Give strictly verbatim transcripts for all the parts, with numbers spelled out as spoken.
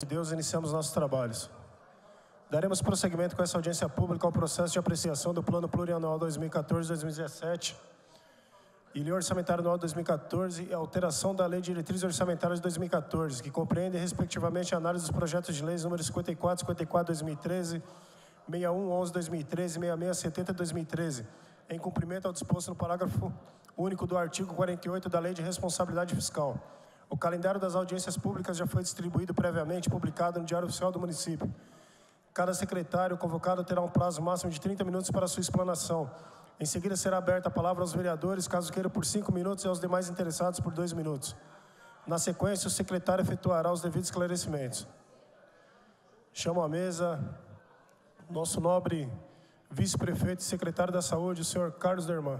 de Deus, iniciamos nossos trabalhos. Daremos prosseguimento com essa audiência pública ao processo de apreciação do Plano Plurianual dois mil e quatorze a dois mil e dezessete e Lei Orçamentária Anual dois mil e quatorze e alteração da Lei de Diretrizes Orçamentárias de dois mil e quatorze, que compreende, respectivamente, a análise dos projetos de leis número cinquenta e quatro, cinquenta e quatro, dois mil e treze, sessenta e um, onze, dois mil e treze e sessenta e seis, setenta, dois mil e treze, em cumprimento ao disposto no parágrafo único do artigo quarenta e oito da Lei de Responsabilidade Fiscal. O calendário das audiências públicas já foi distribuído previamente e publicado no Diário Oficial do Município. Cada secretário convocado terá um prazo máximo de trinta minutos para sua explanação. Em seguida, será aberta a palavra aos vereadores, caso queiram, por cinco minutos, e aos demais interessados por dois minutos. Na sequência, o secretário efetuará os devidos esclarecimentos. Chamo à mesa nosso nobre vice-prefeito e secretário da Saúde, o senhor Carlos Derman.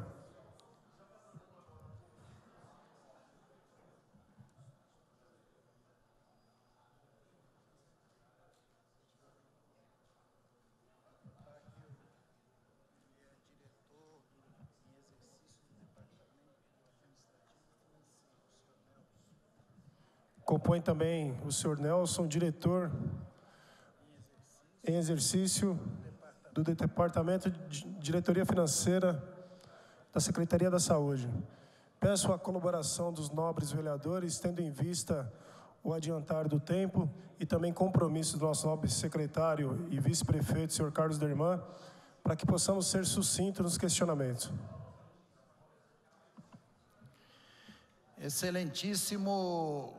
Compõe também o senhor Nelson, diretor em exercício do Departamento de Diretoria Financeira da Secretaria da Saúde. Peço a colaboração dos nobres vereadores, tendo em vista o adiantar do tempo e também compromissos do nosso nobre secretário e vice-prefeito, senhor Carlos Derman, para que possamos ser sucintos nos questionamentos. Excelentíssimo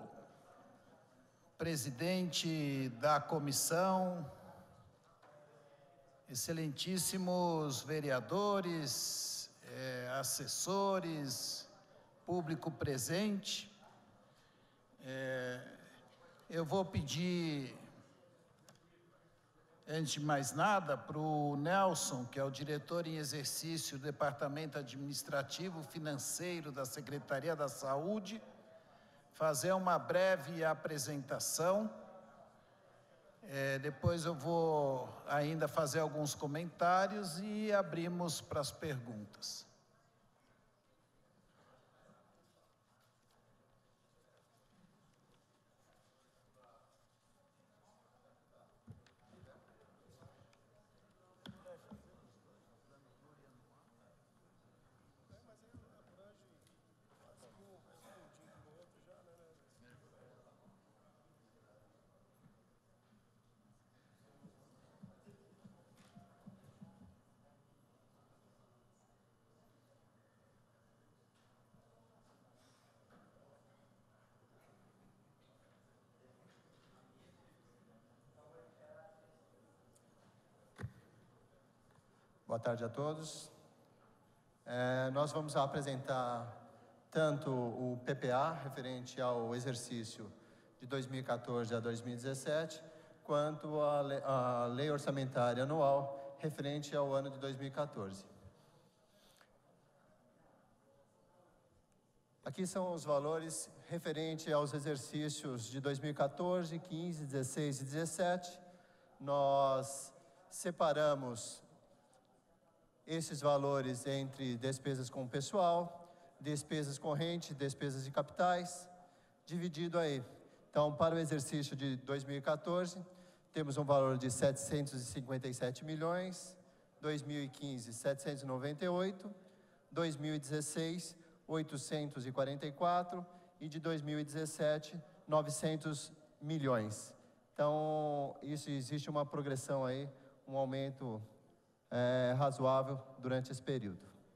presidente da comissão, excelentíssimos vereadores, eh, assessores, público presente, eh, eu vou pedir, antes de mais nada, para o Nelson, que é o diretor em exercício do Departamento Administrativo Financeiro da Secretaria da Saúde, fazer uma breve apresentação. É, depois eu vou ainda fazer alguns comentários e abrimos para as perguntas. Boa tarde a todos. É, nós vamos apresentar tanto o P P A, referente ao exercício de dois mil e quatorze a dois mil e dezessete, quanto a, le a Lei Orçamentária Anual, referente ao ano de dois mil e quatorze. Aqui são os valores referentes aos exercícios de dois mil e quatorze, quinze, dezesseis e dezessete. Nós separamos esses valores entre despesas com pessoal, despesas correntes, despesas de capitais, dividido aí. Então, para o exercício de dois mil e quatorze, temos um valor de setecentos e cinquenta e sete milhões, dois mil e quinze, setecentos e noventa e oito, dois mil e dezesseis, oitocentos e quarenta e quatro e de dois mil e dezessete, novecentos milhões. Então, isso existe uma progressão aí, um aumento É, razoável durante esse período.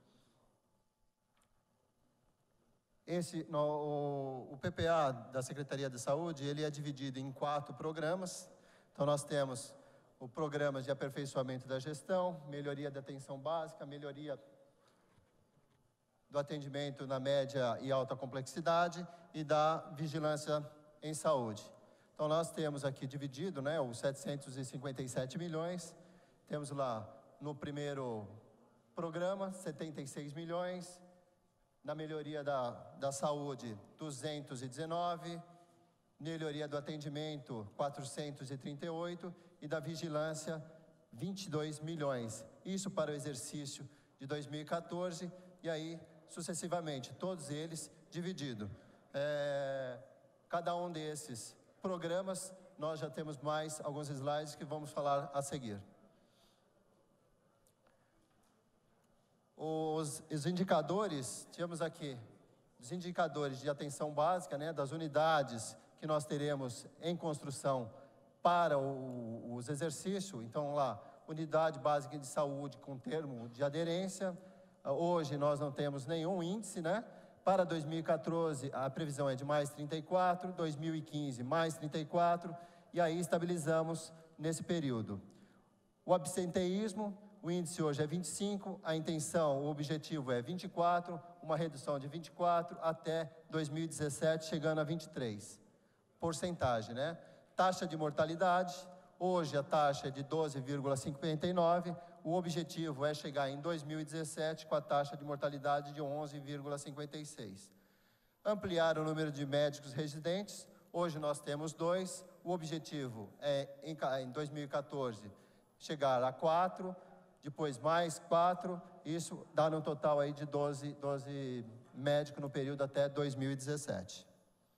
Esse, no, o, o P P A da Secretaria de Saúde, ele é dividido em quatro programas. Então, nós temos o programa de aperfeiçoamento da gestão, melhoria da atenção básica, melhoria do atendimento na média e alta complexidade e da vigilância em saúde. Então, nós temos aqui dividido, né, os setecentos e cinquenta e sete milhões, temos lá no primeiro programa, setenta e seis milhões, na melhoria da, da saúde, duzentos e dezenove, melhoria do atendimento, quatrocentos e trinta e oito, e da vigilância, vinte e dois milhões. Isso para o exercício de dois mil e quatorze, e aí, sucessivamente, todos eles divididos. É, cada um desses programas nós já temos mais alguns slides que vamos falar a seguir. Os, os indicadores, tínhamos aqui os indicadores de atenção básica, né, das unidades que nós teremos em construção para o, os exercícios. Então lá, unidade básica de saúde com termo de aderência. Hoje nós não temos nenhum índice, né? Para dois mil e quatorze a previsão é de mais trinta e quatro, dois mil e quinze mais trinta e quatro, e aí estabilizamos nesse período. O absenteísmo, o índice hoje é vinte e cinco, a intenção, o objetivo é vinte e quatro, uma redução de vinte e quatro até dois mil e dezessete, chegando a vinte e três. Porcentagem, né? Taxa de mortalidade, hoje a taxa é de doze vírgula cinquenta e nove, o objetivo é chegar em dois mil e dezessete com a taxa de mortalidade de onze vírgula cinquenta e seis. Ampliar o número de médicos residentes, hoje nós temos dois, o objetivo é em dois mil e quatorze chegar a quatro, depois mais quatro, isso dá no total aí de doze, doze médicos no período até dois mil e dezessete.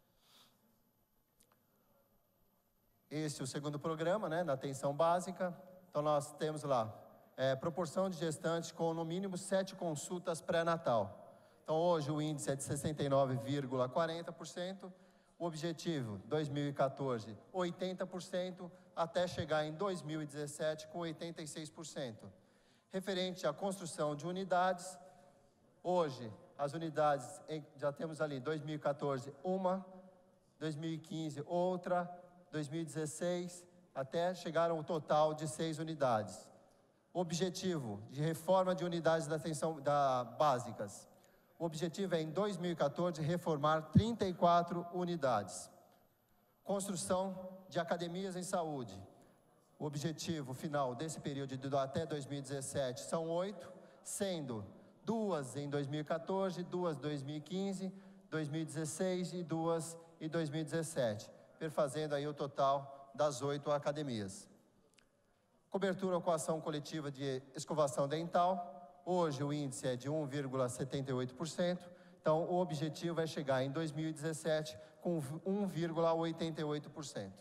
Esse é o segundo programa, né, na atenção básica. Então nós temos lá, é, proporção de gestantes com no mínimo sete consultas pré-natal. Então hoje o índice é de sessenta e nove vírgula quarenta por cento, o objetivo, dois mil e quatorze, oitenta por cento, até chegar em dois mil e dezessete com oitenta e seis por cento. Referente à construção de unidades, hoje as unidades, já temos ali dois mil e quatorze uma, dois mil e quinze outra, dois mil e dezesseis, até chegar ao total de seis unidades. Objetivo de reforma de unidades da atenção da, básicas. O objetivo é, em dois mil e quatorze, reformar trinta e quatro unidades. Construção de academias em saúde. O objetivo final desse período de até dois mil e dezessete são oito, sendo duas em dois mil e quatorze, duas em dois mil e quinze, dois mil e dezesseis e duas em dois mil e dezessete, perfazendo aí o total das oito academias. Cobertura com ação coletiva de escovação dental, hoje o índice é de um vírgula setenta e oito por cento, então o objetivo é chegar em dois mil e dezessete com um vírgula oitenta e oito por cento.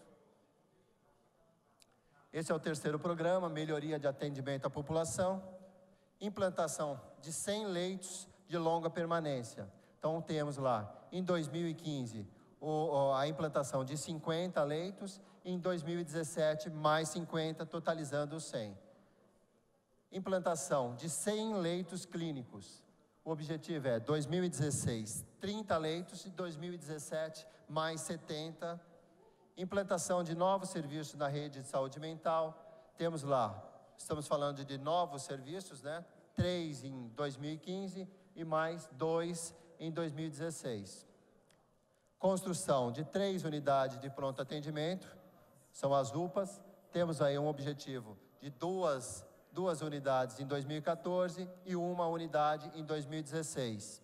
Esse é o terceiro programa, melhoria de atendimento à população, implantação de cem leitos de longa permanência. Então temos lá, em dois mil e quinze, o, a implantação de cinquenta leitos, em dois mil e dezessete mais cinquenta, totalizando os cem. Implantação de cem leitos clínicos. O objetivo é dois mil e dezesseis, trinta leitos, e dois mil e dezessete mais setenta. Implantação de novos serviços na rede de saúde mental. Temos lá, estamos falando de novos serviços, né? Três em dois mil e quinze e mais dois em dois mil e dezesseis. Construção de três unidades de pronto atendimento, são as U P As. Temos aí um objetivo de duas, duas unidades em dois mil e quatorze e uma unidade em dois mil e dezesseis.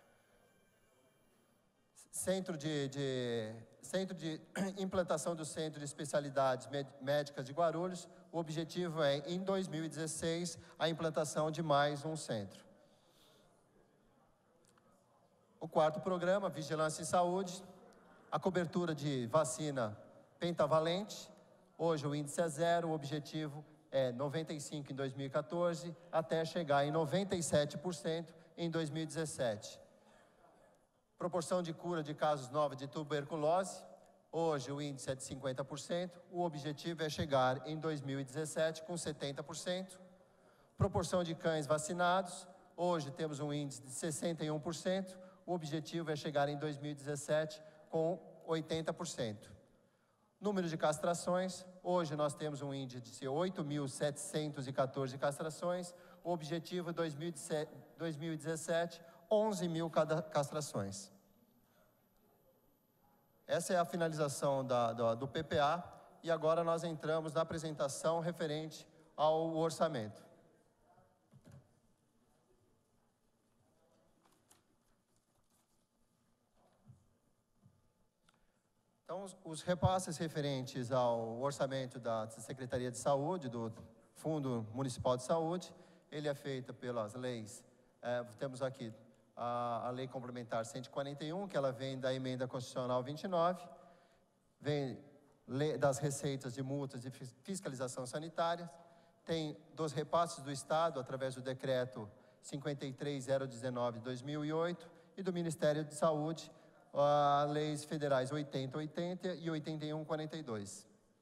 Centro de, de, centro de implantação do Centro de Especialidades Médicas de Guarulhos. O objetivo é, em dois mil e dezesseis, a implantação de mais um centro. O quarto programa, Vigilância em Saúde, a cobertura de vacina pentavalente. Hoje o índice é zero, o objetivo é noventa e cinco por cento em dois mil e quatorze, até chegar em noventa e sete por cento em dois mil e dezessete. Proporção de cura de casos novos de tuberculose, hoje o índice é de cinquenta por cento, o objetivo é chegar em dois mil e dezessete com setenta por cento. Proporção de cães vacinados, hoje temos um índice de sessenta e um por cento, o objetivo é chegar em dois mil e dezessete com oitenta por cento. Número de castrações, hoje nós temos um índice de oito mil setecentas e quatorze castrações, o objetivo dois mil e dezessete, onze mil castrações. Essa é a finalização da, da, do P P A, e agora nós entramos na apresentação referente ao orçamento. Então, os, os repasses referentes ao orçamento da Secretaria de Saúde, do Fundo Municipal de Saúde, ele é feito pelas leis, é, temos aqui a, a Lei Complementar cento e quarenta e um, que ela vem da Emenda Constitucional vinte e nove, vem das receitas de multas de fiscalização sanitária, tem dos repasses do Estado, através do decreto cinquenta e três mil dezenove de dois mil e oito, e do Ministério de Saúde, as leis federais oitenta oitenta e oitenta e um quarenta e dois.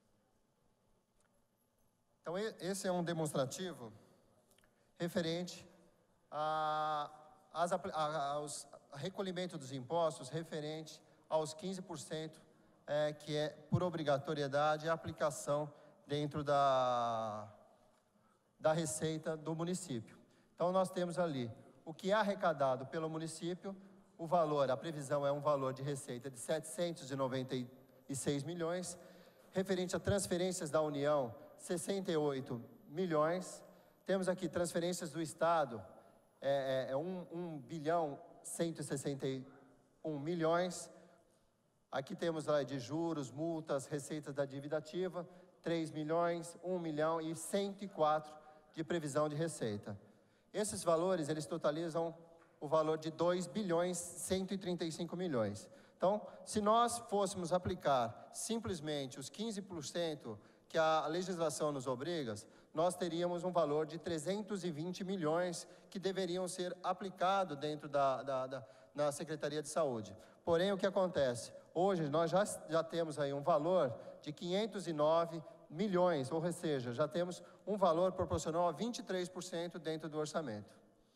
Então, esse é um demonstrativo referente a, as, a, aos recolhimento dos impostos referente aos quinze por cento é, que é por obrigatoriedade a aplicação dentro da, da receita do município. Então, nós temos ali o que é arrecadado pelo município, o valor, a previsão é um valor de receita de setecentos e noventa e seis milhões, referente a transferências da União, sessenta e oito milhões, temos aqui transferências do Estado, é, é um bilhão cento e sessenta e um milhões, aqui temos lá de juros, multas, receitas da dívida ativa, três milhões, um milhão e cento e quatro de previsão de receita. Esses valores, eles totalizam o valor de dois bilhões cento e trinta e cinco milhões. Então, se nós fôssemos aplicar simplesmente os quinze por cento que a legislação nos obriga, nós teríamos um valor de trezentos e vinte milhões que deveriam ser aplicados dentro da, da, da na Secretaria de Saúde. Porém, o que acontece? Hoje, nós já, já temos aí um valor de quinhentos e nove milhões, ou seja, já temos um valor proporcional a vinte e três por cento dentro do orçamento.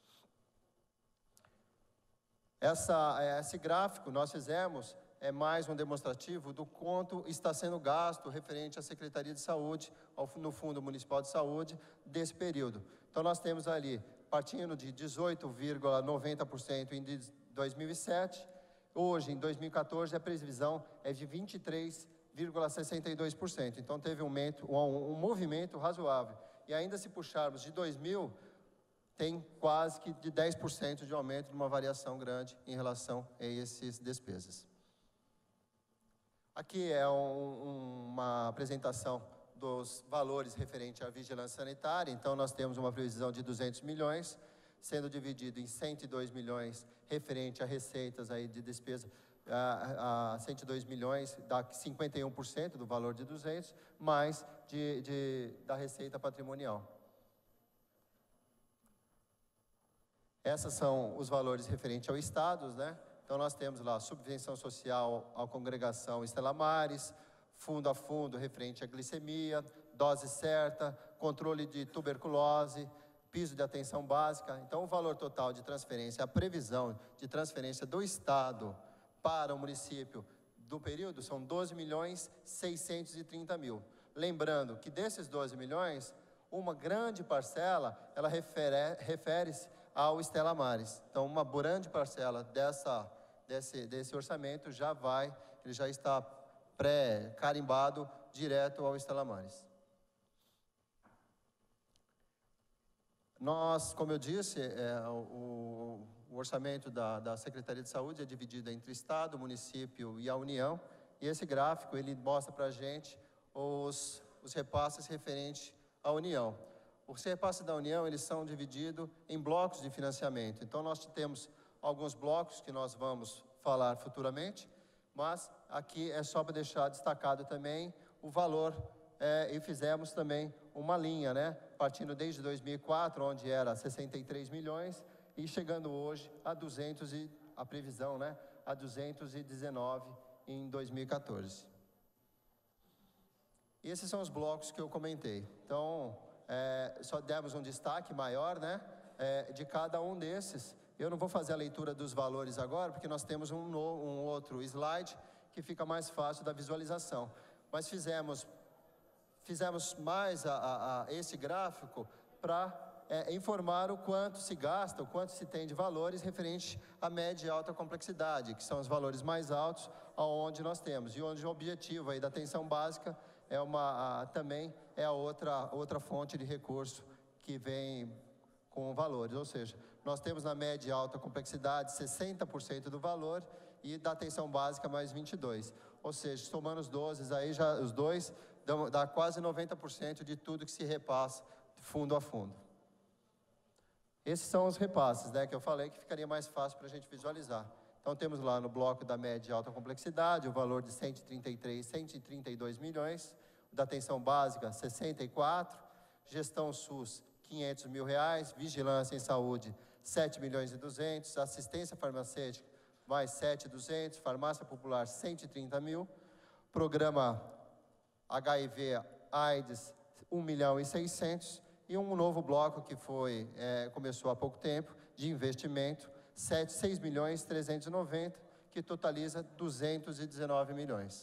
Essa, esse gráfico nós fizemos é mais um demonstrativo do quanto está sendo gasto referente à Secretaria de Saúde, ao, no Fundo Municipal de Saúde, desse período. Então, nós temos ali, partindo de dezoito vírgula noventa por cento em dois mil e sete, hoje, em dois mil e quatorze, a previsão é de vinte e três vírgula sessenta e dois por cento. Então, teve um, aumento, um, um movimento razoável. E ainda se puxarmos de dois mil, tem quase que de dez por cento de aumento, uma variação grande em relação a essas despesas. Aqui é um, uma apresentação dos valores referentes à vigilância sanitária. Então, nós temos uma previsão de duzentos milhões, sendo dividido em cento e dois milhões referente a receitas aí de despesa, a, a cento e dois milhões, dá cinquenta e um por cento do valor de duzentos, mais de, de, da receita patrimonial. Esses são os valores referentes ao Estado, né? Então, nós temos lá subvenção social à congregação Estela Maris, fundo a fundo referente à glicemia, dose certa, controle de tuberculose, piso de atenção básica. Então, o valor total de transferência, a previsão de transferência do Estado para o município do período são doze milhões seiscentos e trinta mil. Lembrando que desses doze milhões, uma grande parcela, ela refere, refere-se ao Estela Maris. Então, uma grande parcela dessa, desse, desse orçamento já vai, ele já está pré-carimbado direto ao Estela Maris. Nós, como eu disse, é, o, o orçamento da, da Secretaria de Saúde é dividido entre Estado, município e a União, e esse gráfico, ele mostra para a gente os, os repasses referentes à União. Os repasses da União, eles são divididos em blocos de financiamento. Então, nós temos alguns blocos que nós vamos falar futuramente, mas aqui é só para deixar destacado também o valor, é, e fizemos também uma linha, né? Partindo desde dois mil e quatro, onde era sessenta e três milhões, e chegando hoje a duzentos, e, a previsão, né? A duzentos e dezenove em dois mil e quatorze. E esses são os blocos que eu comentei. Então, é, só demos um destaque maior, né? É, de cada um desses. Eu não vou fazer a leitura dos valores agora, porque nós temos um, no, um outro slide que fica mais fácil da visualização. Mas fizemos, fizemos mais a, a, a esse gráfico para é, informar o quanto se gasta, o quanto se tem de valores referente à média e alta complexidade, que são os valores mais altos, aonde nós temos. E onde o objetivo aí da atenção básica é uma, a, também é a outra, outra fonte de recurso que vem com valores, ou seja, nós temos na média e alta complexidade sessenta por cento do valor e da atenção básica mais vinte e dois por cento. Ou seja, somando os doze, aí já, os dois, dá, dá quase noventa por cento de tudo que se repassa fundo a fundo. Esses são os repasses, né, que eu falei que ficaria mais fácil para a gente visualizar. Então, temos lá no bloco da média e alta complexidade o valor de cento e trinta e três, cento e trinta e dois milhões, da atenção básica, sessenta e quatro, gestão SUS, quinhentos mil reais, vigilância em saúde, sete milhões e duzentos, assistência farmacêutica, mais sete mil e duzentos, farmácia popular, cento e trinta mil, programa H I V AIDS, um milhão e seiscentos, e um novo bloco que foi, é, começou há pouco tempo, de investimento, seis milhões trezentos e noventa, que totaliza duzentos e dezenove milhões.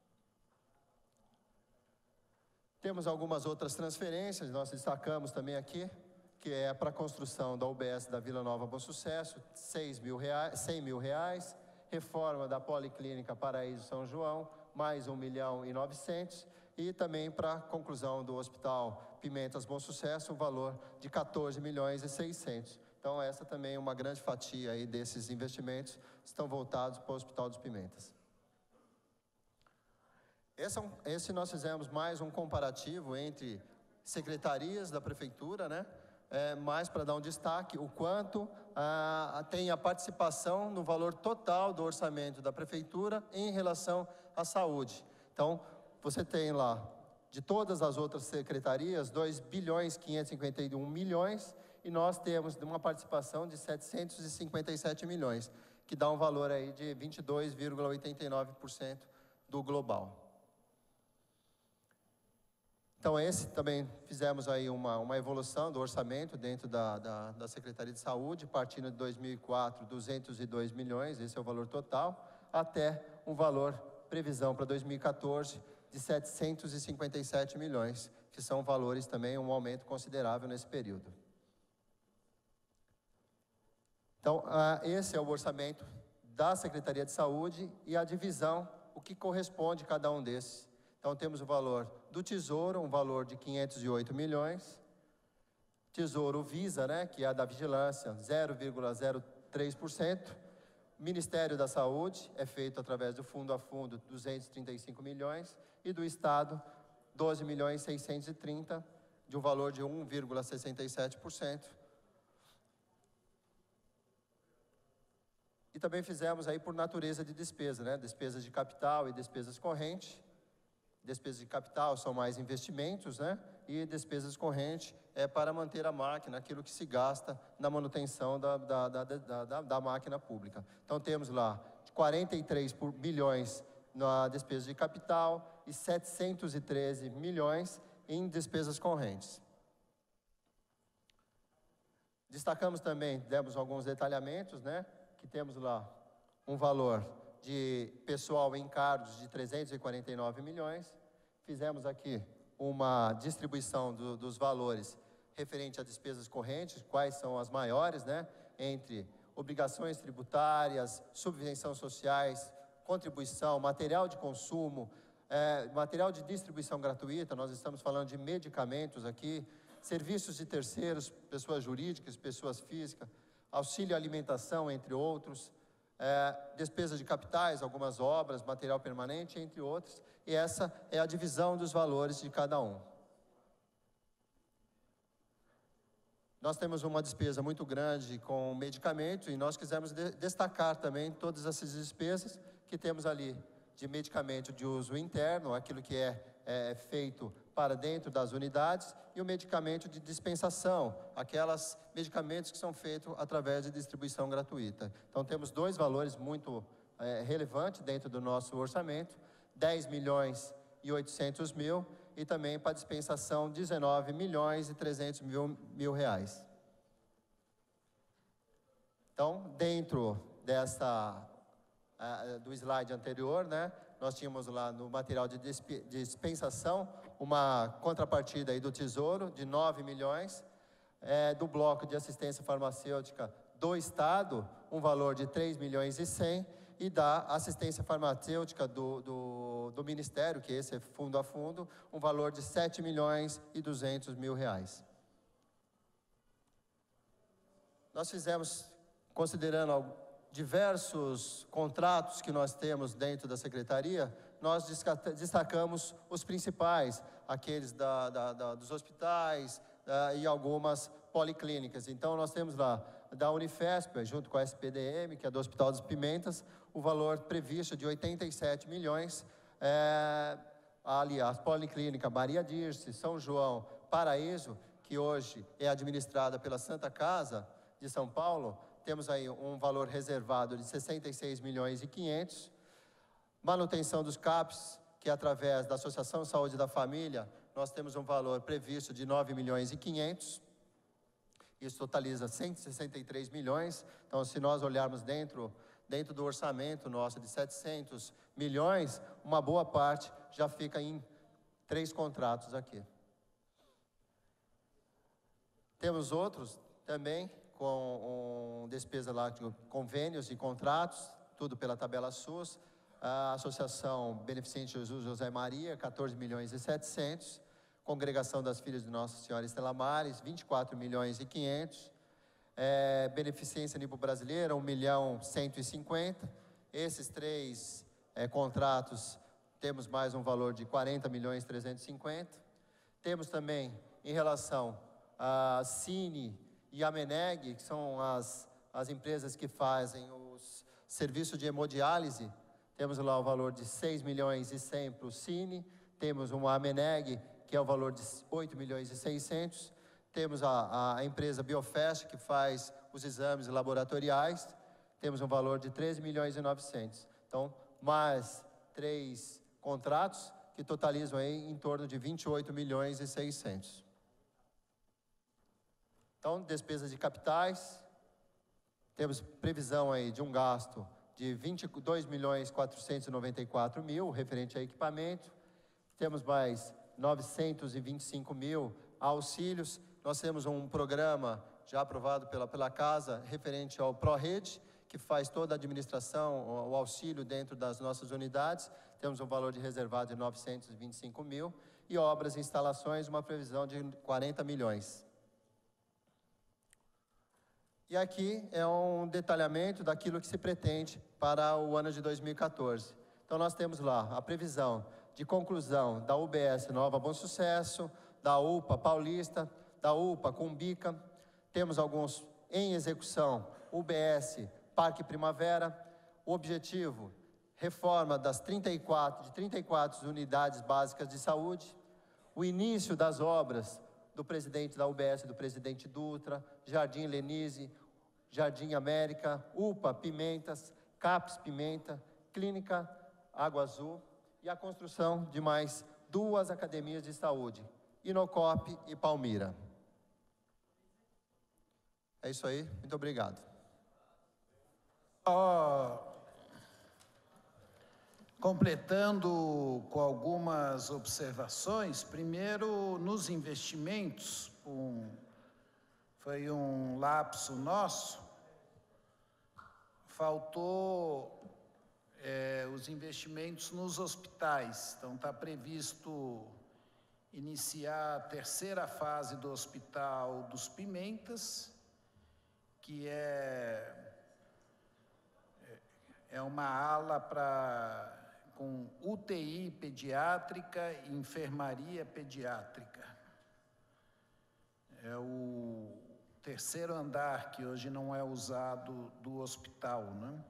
Temos algumas outras transferências, nós destacamos também aqui, que é para a construção da U B S da Vila Nova Bom Sucesso, seis mil reais, cem mil reais, reforma da Policlínica Paraíso São João, mais um milhão e novecentos, e também para a conclusão do Hospital Pimentas Bom Sucesso, o valor de quatorze milhões e seiscentos. Então, essa também é uma grande fatia aí desses investimentos, estão voltados para o Hospital dos Pimentas. Esse, é um, esse nós fizemos mais um comparativo entre secretarias da Prefeitura, né? É, mais para dar um destaque, o quanto ah, tem a participação no valor total do orçamento da Prefeitura em relação à saúde. Então, você tem lá, de todas as outras secretarias, dois bilhões quinhentos e cinquenta e um milhões, e nós temos uma participação de setecentos e cinquenta e sete milhões, que dá um valor aí de vinte e dois vírgula oitenta e nove por cento do global. Então, esse também fizemos aí uma, uma evolução do orçamento dentro da, da, da Secretaria de Saúde, partindo de dois mil e quatro, duzentos e dois milhões, esse é o valor total, até um valor, previsão para dois mil e quatorze, de setecentos e cinquenta e sete milhões, que são valores também, um aumento considerável nesse período. Então, ah, esse é o orçamento da Secretaria de Saúde e a divisão, o que corresponde a cada um desses. Então, temos o valor do Tesouro, um valor de quinhentos e oito milhões. Tesouro Visa, né, que é a da Vigilância, zero vírgula zero três por cento. Ministério da Saúde é feito através do Fundo a Fundo, duzentos e trinta e cinco milhões. E do Estado, doze milhões seiscentos e trinta, de um valor de um vírgula sessenta e sete por cento. E também fizemos aí por natureza de despesa, né? Despesas de capital e despesas correntes. Despesas de capital são mais investimentos, né? E despesas correntes é para manter a máquina, aquilo que se gasta na manutenção da, da, da, da, da, da máquina pública. Então, temos lá quarenta e três milhões na despesa de capital e setecentos e treze milhões em despesas correntes. Destacamos também, demos alguns detalhamentos, né? Que temos lá um valor de pessoal em cargos de trezentos e quarenta e nove milhões. Fizemos aqui uma distribuição do, dos valores referente a despesas correntes, quais são as maiores, né? Entre obrigações tributárias, subvenção sociais, contribuição, material de consumo, é, material de distribuição gratuita, nós estamos falando de medicamentos aqui, serviços de terceiros, pessoas jurídicas, pessoas físicas, auxílio alimentação, entre outros, é, despesas de capitais, algumas obras, material permanente, entre outros, e essa é a divisão dos valores de cada um. Nós temos uma despesa muito grande com medicamento e nós quisemos de destacar também todas essas despesas que temos ali de medicamento de uso interno, aquilo que é, é feito para dentro das unidades, e o medicamento de dispensação, aquelas medicamentos que são feitos através de distribuição gratuita. Então, temos dois valores muito é, relevantes dentro do nosso orçamento, dez milhões e oitocentos mil, e também para dispensação, dezenove milhões e trezentos mil, mil reais. Então, dentro dessa, uh, do slide anterior, né, nós tínhamos lá no material de dispensação uma contrapartida aí do Tesouro de nove milhões, é, do bloco de assistência farmacêutica do Estado, um valor de três milhões e cem, e da assistência farmacêutica do, do, do Ministério, que esse é fundo a fundo, um valor de sete milhões e duzentos mil reais. Nós fizemos, considerando diversos contratos que nós temos dentro da Secretaria, nós destacamos os principais, aqueles da, da, da, dos hospitais da, e algumas policlínicas. Então, nós temos lá da Unifesp, junto com a S P D M, que é do Hospital das Pimentas, o valor previsto de oitenta e sete milhões, é, ali a Policlínica Maria Dirce, São João, Paraíso, que hoje é administrada pela Santa Casa de São Paulo, temos aí um valor reservado de sessenta e seis milhões e quinhentos. Manutenção dos CAPs, que através da Associação Saúde da Família, nós temos um valor previsto de nove milhões e quinhentos. Isso totaliza cento e sessenta e três milhões. Então, se nós olharmos dentro, dentro do orçamento nosso de setecentos milhões, uma boa parte já fica em três contratos aqui. Temos outros também com um, despesa lá de convênios e contratos, tudo pela tabela SUS. A Associação Beneficente Jesus José Maria, quatorze milhões e setecentos. Congregação das Filhas de Nossa Senhora Estela Maris, vinte e quatro milhões e quinhentos. É, Beneficência Nipo Brasileira, um milhão cento e cinquenta. Esses três é, contratos, temos mais um valor de quarenta milhões trezentos e cinquenta. Temos também, em relação a Cine e a Meneg, que são as, as empresas que fazem os serviços de hemodiálise, temos lá o valor de seis milhões e cem para o Cine, temos uma Meneg, que é o valor de oito milhões e seiscentos, temos a, a empresa Biofest, que faz os exames laboratoriais, temos um valor de treze milhões e novecentos. Então, mais três contratos, que totalizam aí em torno de vinte e oito milhões e seiscentos. Então, despesas de capitais, temos previsão aí de um gasto de vinte e dois milhões quatrocentos e noventa e quatro mil, referente a equipamento. Temos mais novecentos e vinte e cinco mil auxílios. Nós temos um programa já aprovado pela, pela Casa, referente ao ProRede, que faz toda a administração, o, o auxílio dentro das nossas unidades. Temos um valor de reservado de novecentos e vinte e cinco mil. E obras e instalações, uma previsão de quarenta milhões. E aqui é um detalhamento daquilo que se pretende para o ano de dois mil e quatorze. Então, nós temos lá a previsão de conclusão da U B S Nova Bom Sucesso, da U P A Paulista, da U P A Cumbica. Temos alguns em execução, U B S Parque Primavera. O objetivo, reforma das trinta e quatro, de trinta e quatro unidades básicas de saúde. O início das obras do presidente da U B S, do presidente Dutra, Jardim Lenise, Jardim América, U P A Pimentas, CAPS Pimenta, Clínica Água Azul e a construção de mais duas academias de saúde, Inocop e Palmira. É isso aí, muito obrigado. Oh, completando com algumas observações, primeiro nos investimentos, um, foi um lapso nosso, faltou é, os investimentos nos hospitais. Então está previsto iniciar a terceira fase do Hospital dos Pimentas, que é é uma ala para com U T I pediátrica e enfermaria pediátrica. É o terceiro andar que hoje não é usado do hospital, né?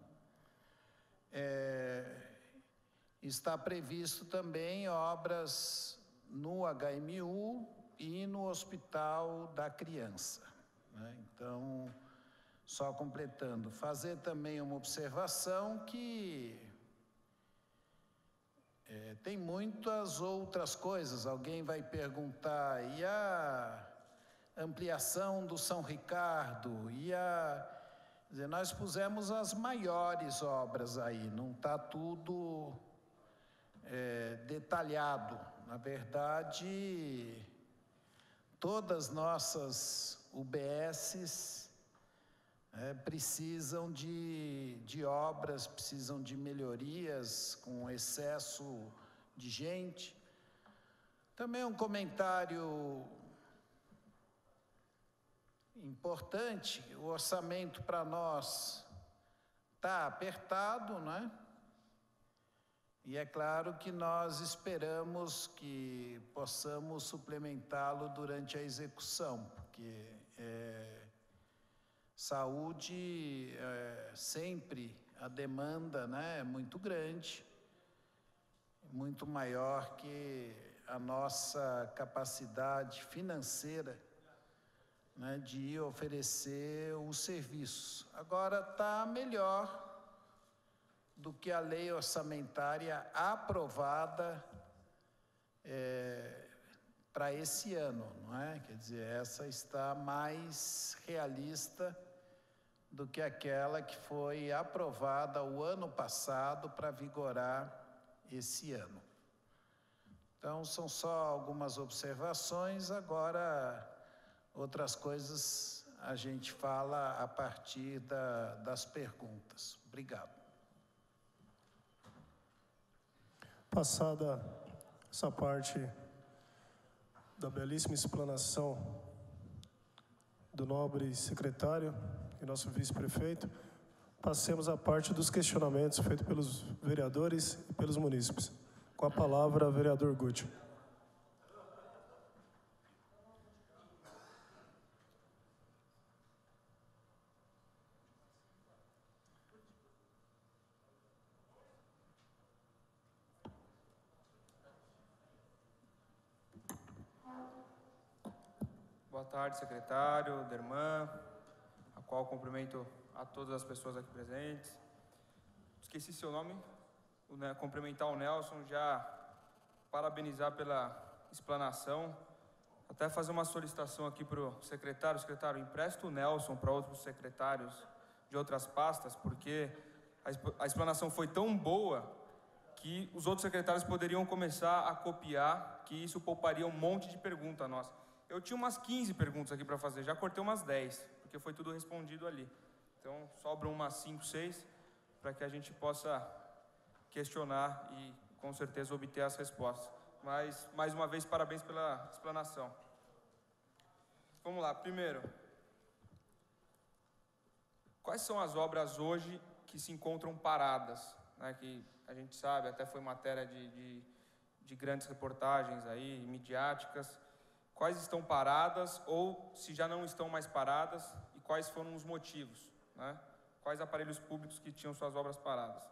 É, está previsto também obras no H M U e no Hospital da Criança, né? Então, só completando, fazer também uma observação que é, tem muitas outras coisas. Alguém vai perguntar, e a ampliação do São Ricardo? E a... Quer dizer, nós pusemos as maiores obras aí, não está tudo é, detalhado. Na verdade, todas nossas U B Ss É, precisam de, de obras, precisam de melhorias, com excesso de gente. Também um comentário importante, o orçamento para nós está apertado, né? E é claro que nós esperamos que possamos suplementá-lo durante a execução, porque é, Saúde, é, sempre a demanda, né, é muito grande, muito maior que a nossa capacidade financeira, né, de oferecer os serviços. Agora está melhor do que a lei orçamentária aprovada é, para esse ano, não é? Quer dizer, essa está mais realista do que aquela que foi aprovada o ano passado para vigorar esse ano. Então, são só algumas observações, agora outras coisas a gente fala a partir da, das perguntas. Obrigado. Passada essa parte da belíssima explanação do nobre secretário e nosso vice-prefeito, passemos à parte dos questionamentos feitos pelos vereadores e pelos munícipes. Com a palavra, vereador Guti. Boa tarde, secretário, Derman, a qual cumprimento a todas as pessoas aqui presentes. Esqueci seu nome, o, né, cumprimentar o Nelson, já parabenizar pela explanação, até fazer uma solicitação aqui para o secretário. Secretário, empresta o Nelson para outros secretários de outras pastas, porque a explanação foi tão boa que os outros secretários poderiam começar a copiar, que isso pouparia um monte de pergunta nossa. Eu tinha umas quinze perguntas aqui para fazer, já cortei umas dez, porque foi tudo respondido ali. Então, sobram umas cinco, seis, para que a gente possa questionar e, com certeza, obter as respostas. Mas, mais uma vez, parabéns pela explanação. Vamos lá, primeiro. Quais são as obras hoje que se encontram paradas? Né, que a gente sabe, até foi matéria de, de, de grandes reportagens aí, midiáticas. Quais estão paradas ou se já não estão mais paradas e quais foram os motivos, né? Quais aparelhos públicos que tinham suas obras paradas.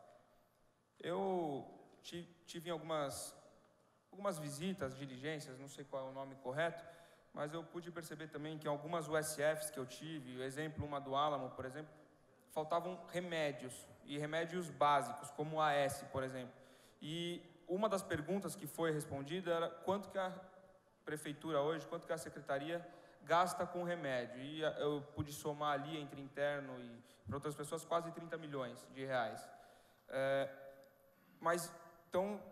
Eu tive algumas, algumas visitas, diligências, não sei qual é o nome correto, mas eu pude perceber também que algumas U S Fs que eu tive, exemplo, uma do Álamo, por exemplo, faltavam remédios, e remédios básicos, como o A S, por exemplo. E uma das perguntas que foi respondida era quanto que a prefeitura hoje, quanto que a secretaria gasta com remédio. E eu pude somar ali, entre interno e para outras pessoas, quase trinta milhões de reais. É, mas, então,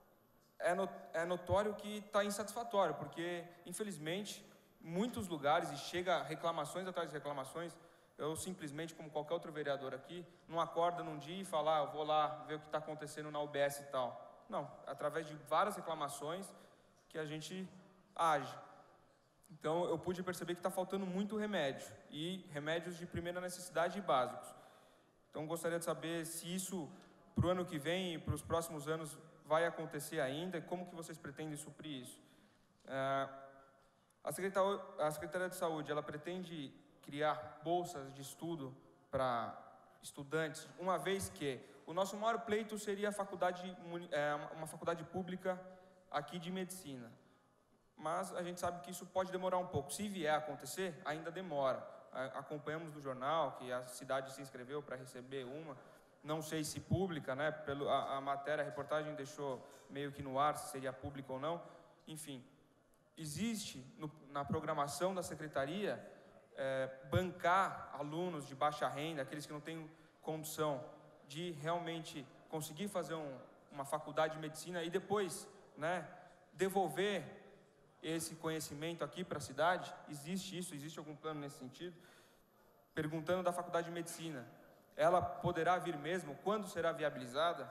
é, not, é notório que está insatisfatório, porque, infelizmente, muitos lugares, e chega reclamações atrás de reclamações, eu simplesmente, como qualquer outro vereador aqui, não acorda num dia e fala, ah, eu vou lá ver o que está acontecendo na U B S e tal. Não, através de várias reclamações que a gente age. Então, eu pude perceber que está faltando muito remédio, e remédios de primeira necessidade e básicos. Então, gostaria de saber se isso, para o ano que vem e para os próximos anos, vai acontecer ainda, e como que vocês pretendem suprir isso. É, a, Secretaria, a Secretaria de Saúde, ela pretende criar bolsas de estudo para estudantes, uma vez que o nosso maior pleito seria a faculdade, é, uma faculdade pública aqui de medicina. Mas a gente sabe que isso pode demorar um pouco. Se vier a acontecer, ainda demora. Acompanhamos no jornal que a cidade se inscreveu para receber uma, não sei se pública, né? Pelo, a, a matéria, a reportagem deixou meio que no ar se seria pública ou não. Enfim, existe no, na programação da secretaria é, bancar alunos de baixa renda, aqueles que não têm condição de realmente conseguir fazer um, uma faculdade de medicina e depois, né, devolver esse conhecimento aqui para a cidade. Existe isso? Existe algum plano nesse sentido? Perguntando da faculdade de medicina, ela poderá vir mesmo? Quando será viabilizada?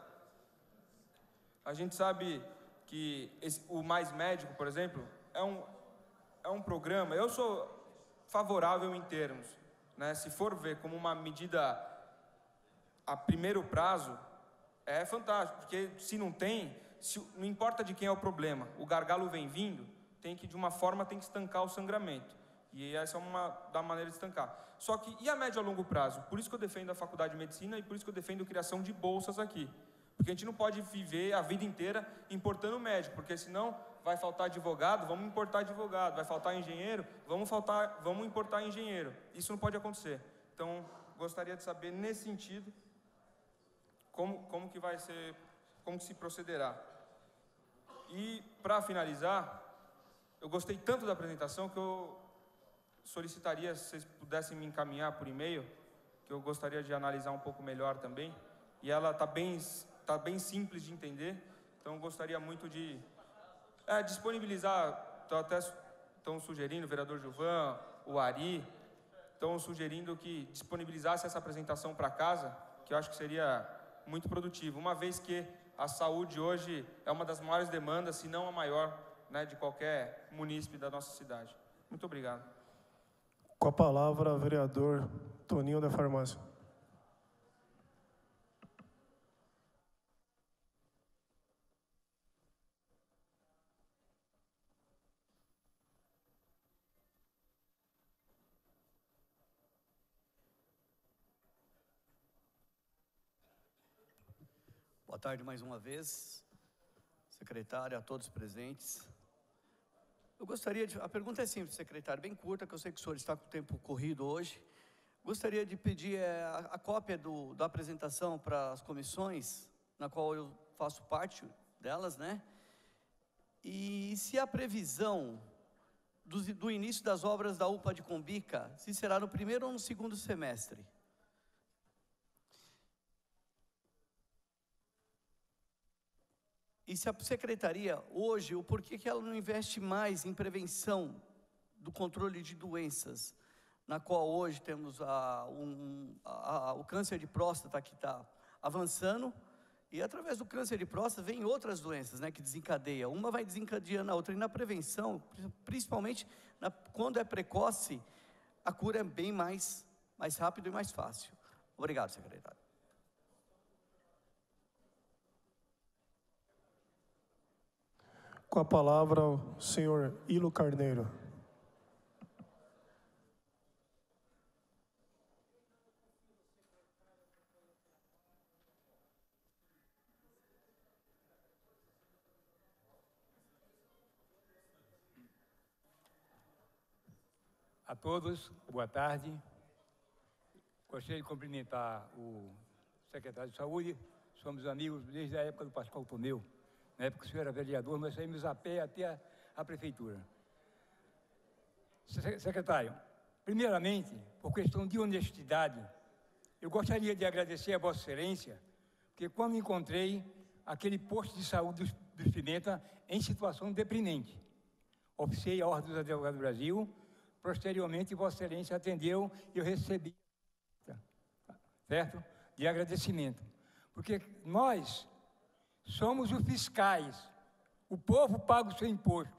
A gente sabe que esse, o Mais Médico, por exemplo, é um, é um programa, eu sou favorável em termos, né? Se for ver como uma medida a primeiro prazo, é fantástico, porque se não tem, se, não importa de quem é o problema, o gargalo vem vindo, tem que, de uma forma, tem que estancar o sangramento. E essa é uma da maneira de estancar. Só que, e a médio e a longo prazo? Por isso que eu defendo a Faculdade de Medicina e por isso que eu defendo a criação de bolsas aqui. Porque a gente não pode viver a vida inteira importando médico, porque senão vai faltar advogado, vamos importar advogado, vai faltar engenheiro, vamos, faltar, vamos importar engenheiro. Isso não pode acontecer. Então, gostaria de saber, nesse sentido, como, como que vai ser, como que se procederá. E, para finalizar, eu gostei tanto da apresentação que eu solicitaria, se vocês pudessem me encaminhar por e-mail, que eu gostaria de analisar um pouco melhor também. E ela está bem, tá bem simples de entender, então eu gostaria muito de é, disponibilizar, tô até estão sugerindo, o vereador Gilvan, o Ari, estão sugerindo que disponibilizasse essa apresentação para casa, que eu acho que seria muito produtivo, uma vez que a saúde hoje é uma das maiores demandas, se não a maior, né, de qualquer munícipe da nossa cidade. Muito obrigado. Com a palavra, o vereador Toninho da Farmácia. Boa tarde mais uma vez, secretária, a todos presentes. Eu gostaria de... A pergunta é simples, secretário, bem curta, que eu sei que o senhor está com o tempo corrido hoje. Gostaria de pedir é, a, a cópia do, da apresentação para as comissões, na qual eu faço parte delas, né? E se a previsão do, do início das obras da U P A de Cumbica, se será no primeiro ou no segundo semestre? E se a secretaria, hoje, o porquê que ela não investe mais em prevenção do controle de doenças, na qual hoje temos a, um, a, a, o câncer de próstata que está avançando, e através do câncer de próstata vem outras doenças, né, que desencadeia. Uma vai desencadeando a outra, e na prevenção, principalmente na, quando é precoce, a cura é bem mais, mais rápida e mais fácil. Obrigado, secretário. Com a palavra, o senhor Ilo Carneiro. A todos, boa tarde. Gostaria de cumprimentar o secretário de Saúde. Somos amigos desde a época do Pascoal Tomeu. Na época que o senhor era vereador, nós saímos a pé até a, a prefeitura. Secretário, primeiramente, por questão de honestidade, eu gostaria de agradecer a Vossa Excelência, porque quando encontrei aquele posto de saúde do, do Pimenta em situação deprimente, oficiei a Ordem dos Advogados do Brasil, posteriormente Vossa Excelência atendeu e eu recebi, certo? De agradecimento. Porque nós somos os fiscais, o povo paga o seu imposto.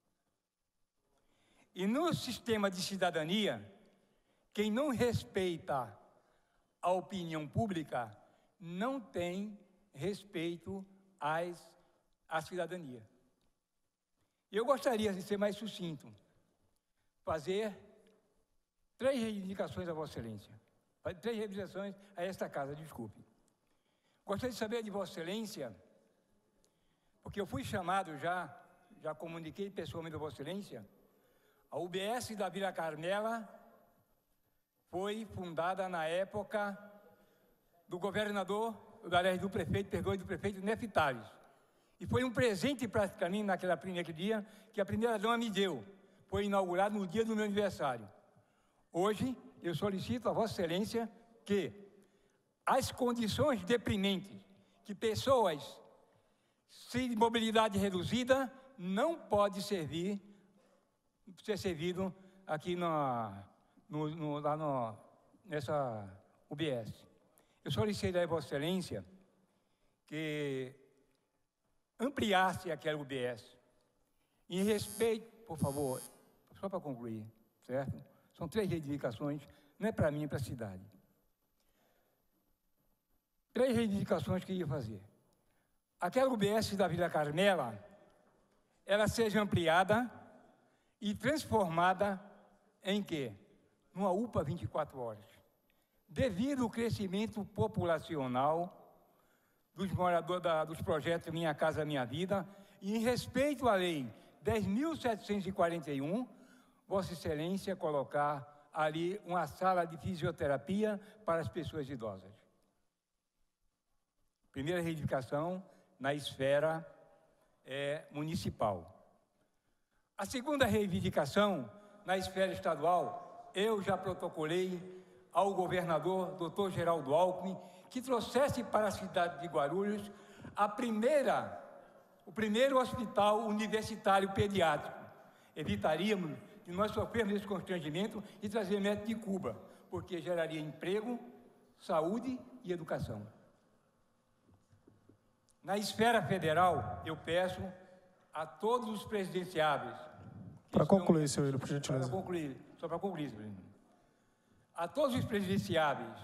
E no sistema de cidadania, quem não respeita a opinião pública não tem respeito às, à cidadania. Eu gostaria de ser mais sucinto, fazer três reivindicações a Vossa Excelência, três reivindicações a esta casa, desculpe. Gostaria de saber de Vossa Excelência, porque eu fui chamado já, já comuniquei pessoalmente a Vossa Excelência, a U B S da Vila Carmela foi fundada na época do governador, do prefeito, perdoe, do prefeito Neftales. E foi um presente praticamente naquela, naquele dia que a primeira-dama me deu. Foi inaugurado no dia do meu aniversário. Hoje, eu solicito a Vossa Excelência que as condições deprimentes que pessoas sem mobilidade reduzida não pode servir, ser servido aqui na, no, no, lá no, nessa U B S. Eu solicitei a Vossa Excelência que ampliasse aquela U B S em respeito, por favor, só para concluir, certo? São três reivindicações, não é para mim, é para a cidade. Três reivindicações que eu ia fazer. Aquela U B S da Vila Carmela, ela seja ampliada e transformada em quê? Numa U P A vinte e quatro horas. Devido ao crescimento populacional dos moradores da, dos projetos Minha Casa Minha Vida, e em respeito à Lei dez mil setecentos e quarenta e um, Vossa Excelência colocar ali uma sala de fisioterapia para as pessoas idosas. Primeira reivindicação na esfera é, municipal. A segunda reivindicação na esfera estadual, eu já protocolei ao governador, doutor Geraldo Alckmin, que trouxesse para a cidade de Guarulhos a primeira, o primeiro hospital universitário pediátrico. Evitaríamos de nós sofrermos esse constrangimento e trazer médico de Cuba, porque geraria emprego, saúde e educação. Na esfera federal, eu peço a todos os presidenciáveis... Para concluir, senhor Hélio, por gentileza. Para concluir, só para concluir, senhor Hélio. A todos os presidenciáveis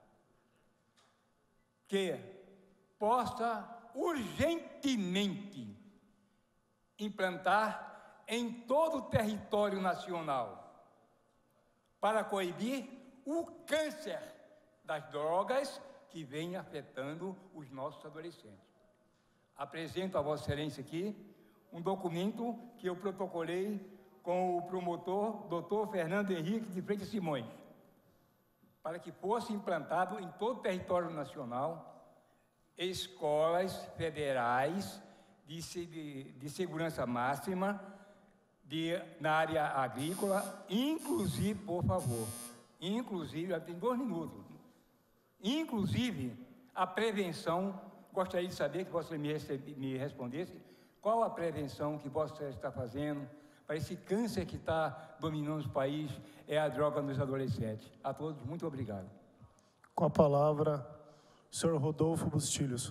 que possa urgentemente implantar em todo o território nacional para coibir o câncer das drogas que vem afetando os nossos adolescentes. Apresento a Vossa Excelência aqui um documento que eu protocolei com o promotor, doutor Fernando Henrique de Freitas Simões, para que fosse implantado em todo o território nacional escolas federais de, de, de segurança máxima de, na área agrícola, inclusive, por favor, inclusive, tem dois minutos, inclusive a prevenção, gostaria de saber que você me, me respondesse, qual a prevenção que você está fazendo para esse câncer que está dominando o país, é a droga nos adolescentes. A todos, muito obrigado. Com a palavra, o senhor Rodolfo Bustilhos.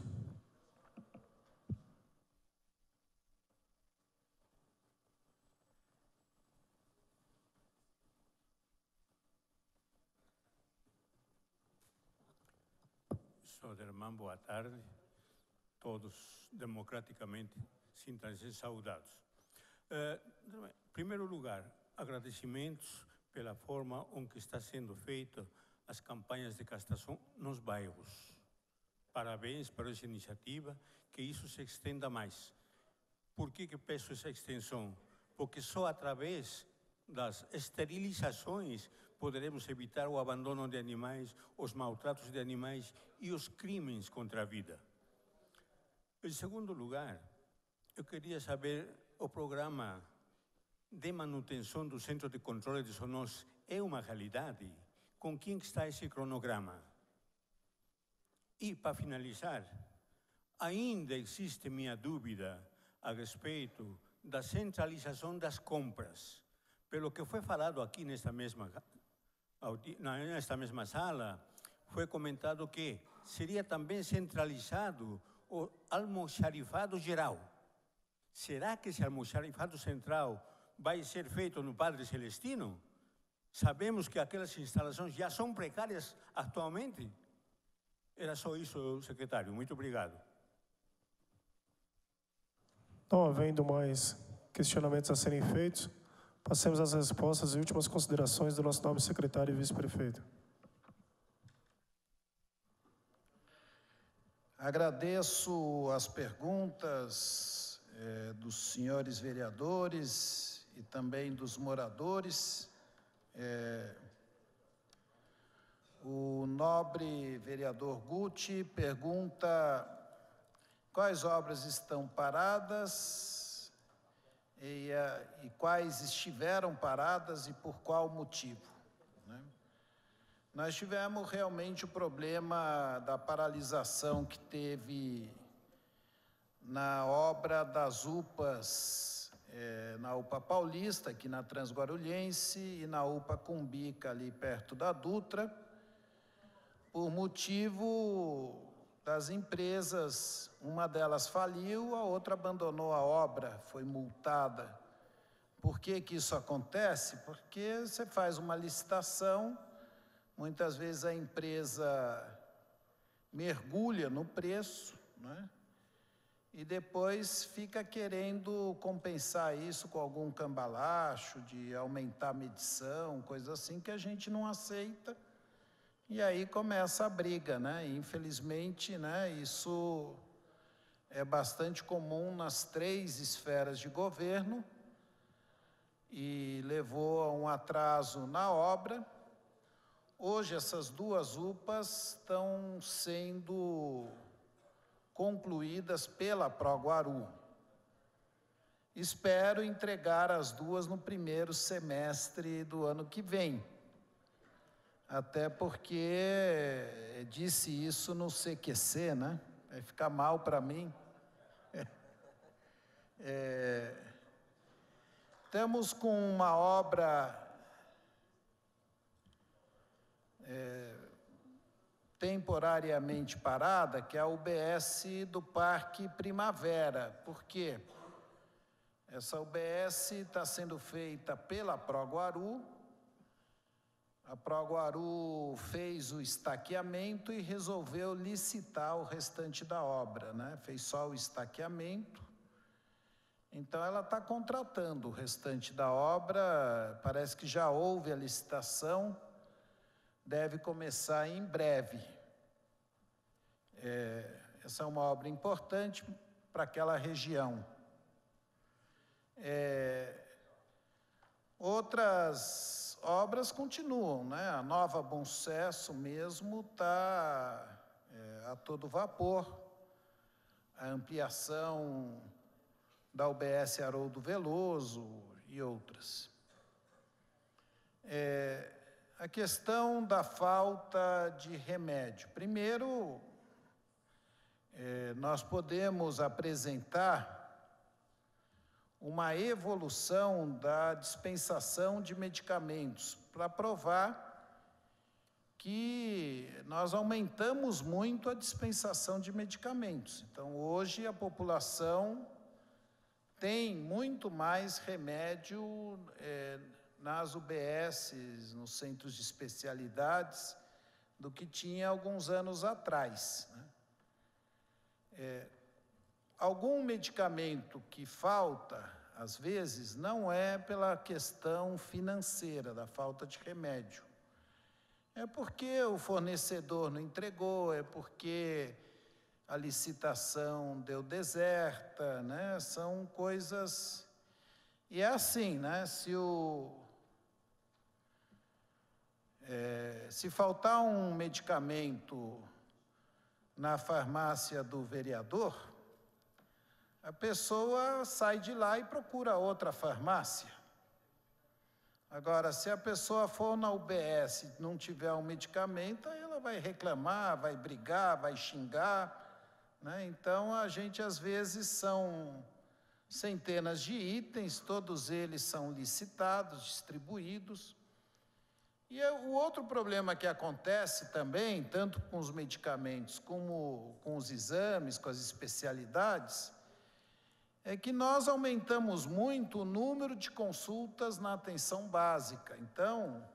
Senhor Hermano, boa tarde. Todos, democraticamente, sintam-se saudados. Uh, em primeiro lugar, agradecimentos pela forma em que está sendo feita as campanhas de castração nos bairros. Parabéns para essa iniciativa, que isso se estenda mais. Por que que peço essa extensão? Porque só através das esterilizações poderemos evitar o abandono de animais, os maltratos de animais e os crimes contra a vida. Em segundo lugar, eu queria saber, o programa de manutenção do Centro de Controle de Zoonoses é uma realidade? Com quem está esse cronograma? E, para finalizar, ainda existe minha dúvida a respeito da centralização das compras. Pelo que foi falado aqui nesta mesma, nesta mesma sala, foi comentado que seria também centralizado o almoxarifado geral. Será que esse almoxarifado central vai ser feito no Padre Celestino? Sabemos que aquelas instalações já são precárias atualmente. Era só isso, secretário. Muito obrigado. Não havendo mais questionamentos a serem feitos, passemos às respostas e últimas considerações do nosso nobre secretário e vice-prefeito. Agradeço as perguntas eh, dos senhores vereadores e também dos moradores. É, o nobre vereador Guti pergunta quais obras estão paradas e, e quais estiveram paradas e por qual motivo, né? Nós tivemos realmente o problema da paralisação que teve na obra das U P As, É, na U P A Paulista, aqui na Transguarulhense, e na U P A Cumbica, ali perto da Dutra, por motivo das empresas, uma delas faliu, a outra abandonou a obra, foi multada. Por que que isso acontece? Porque você faz uma licitação, muitas vezes a empresa mergulha no preço, né? e depois fica querendo compensar isso com algum cambalacho, de aumentar a medição, coisa assim, que a gente não aceita. E aí começa a briga, né? E, infelizmente, né, isso é bastante comum nas três esferas de governo e levou a um atraso na obra. Hoje, essas duas U P As estão sendo concluídas pela Proguaru. Espero entregar as duas no primeiro semestre do ano que vem. Até porque disse isso no C Q C, né? Vai ficar mal para mim. É, estamos com uma obra é, temporariamente parada, que é a U B S do Parque Primavera. Por quê? Essa U B S está sendo feita pela Proguaru. A Proguaru fez o estaqueamento e resolveu licitar o restante da obra, né? Fez só o estaqueamento. Então, ela está contratando o restante da obra. Parece que já houve a licitação. Deve começar em breve. É, essa é uma obra importante para aquela região. É, outras obras continuam, né? A Nova Bom Sucesso mesmo está é, a todo vapor. A ampliação da U B S Haroldo Veloso e outras. É, a questão da falta de remédio. Primeiro, é, nós podemos apresentar uma evolução da dispensação de medicamentos para provar que nós aumentamos muito a dispensação de medicamentos. Então, hoje, a população tem muito mais remédio é, nas U B Ss, nos centros de especialidades, do que tinha alguns anos atrás, né? É, algum medicamento que falta, às vezes, não é pela questão financeira, da falta de remédio. É porque o fornecedor não entregou, é porque a licitação deu deserta, né? São coisas... E é assim, né? Se o... É, se faltar um medicamento na farmácia do vereador, a pessoa sai de lá e procura outra farmácia. Agora, se a pessoa for na U B S e não tiver um medicamento, aí ela vai reclamar, vai brigar, vai xingar, né? Então, a gente, às vezes, são centenas de itens, todos eles são licitados, distribuídos. E o outro problema que acontece também, tanto com os medicamentos como com os exames, com as especialidades, é que nós aumentamos muito o número de consultas na atenção básica. Então,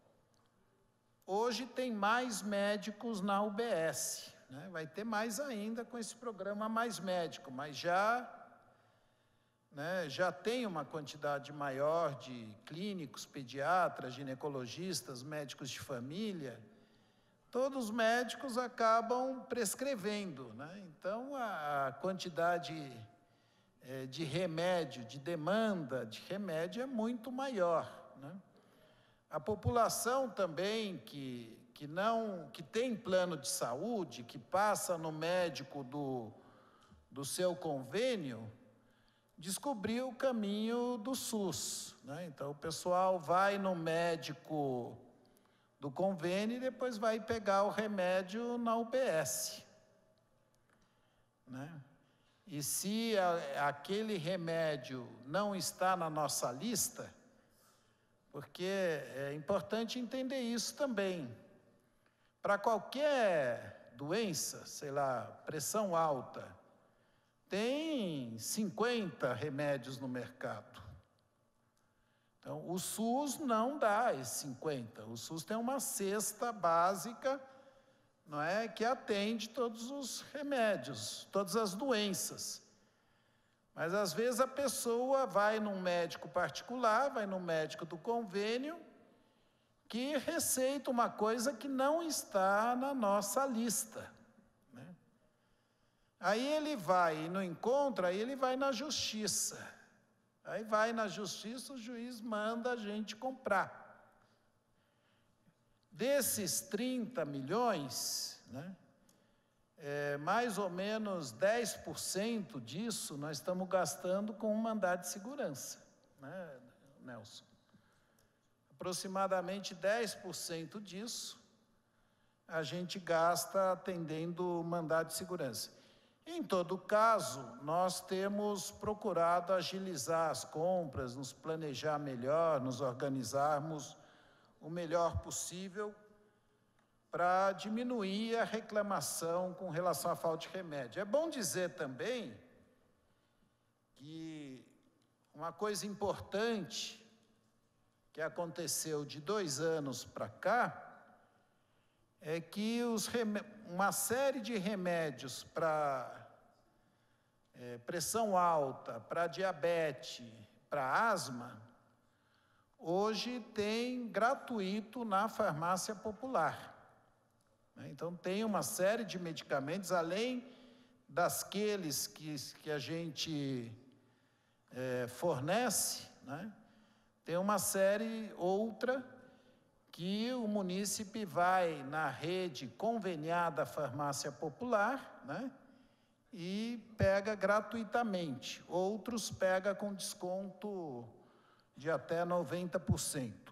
hoje tem mais médicos na U B S, né? Vai ter mais ainda com esse programa Mais Médico, mas já, né, já tem uma quantidade maior de clínicos, pediatras, ginecologistas, médicos de família. Todos os médicos acabam prescrevendo, né? Então, a quantidade de remédio, de demanda de remédio é muito maior, né? A população também que, que, não, que tem plano de saúde, que passa no médico do, do seu convênio, descobriu o caminho do SUS, né? Então, o pessoal vai no médico do convênio e depois vai pegar o remédio na U B S, né? E se a, aquele remédio não está na nossa lista, porque é importante entender isso também. Para qualquer doença, sei lá, pressão alta, tem cinquenta remédios no mercado. Então, o SUS não dá esses cinquenta. O SUS tem uma cesta básica, não é, que atende todos os remédios, todas as doenças. Mas, às vezes, a pessoa vai num médico particular, vai num médico do convênio, que receita uma coisa que não está na nossa lista, né? Aí ele vai e não encontra, aí ele vai na justiça. Aí vai na justiça, o juiz manda a gente comprar. Desses trinta milhões, né, é, mais ou menos dez por cento disso nós estamos gastando com um mandado de segurança, né, Nelson? Aproximadamente dez por cento disso a gente gasta atendendo o mandado de segurança. Em todo caso, nós temos procurado agilizar as compras, nos planejar melhor, nos organizarmos o melhor possível para diminuir a reclamação com relação à falta de remédio. É bom dizer também que uma coisa importante que aconteceu de dois anos para cá é que os uma série de remédios para é, pressão alta, para diabetes, para asma, hoje tem gratuito na farmácia popular. Então, tem uma série de medicamentos, além daqueles que, que a gente é, fornece, né? Tem uma série outra que o munícipe vai na rede conveniada farmácia popular, né? E pega gratuitamente. Outros pega com desconto de até noventa por cento.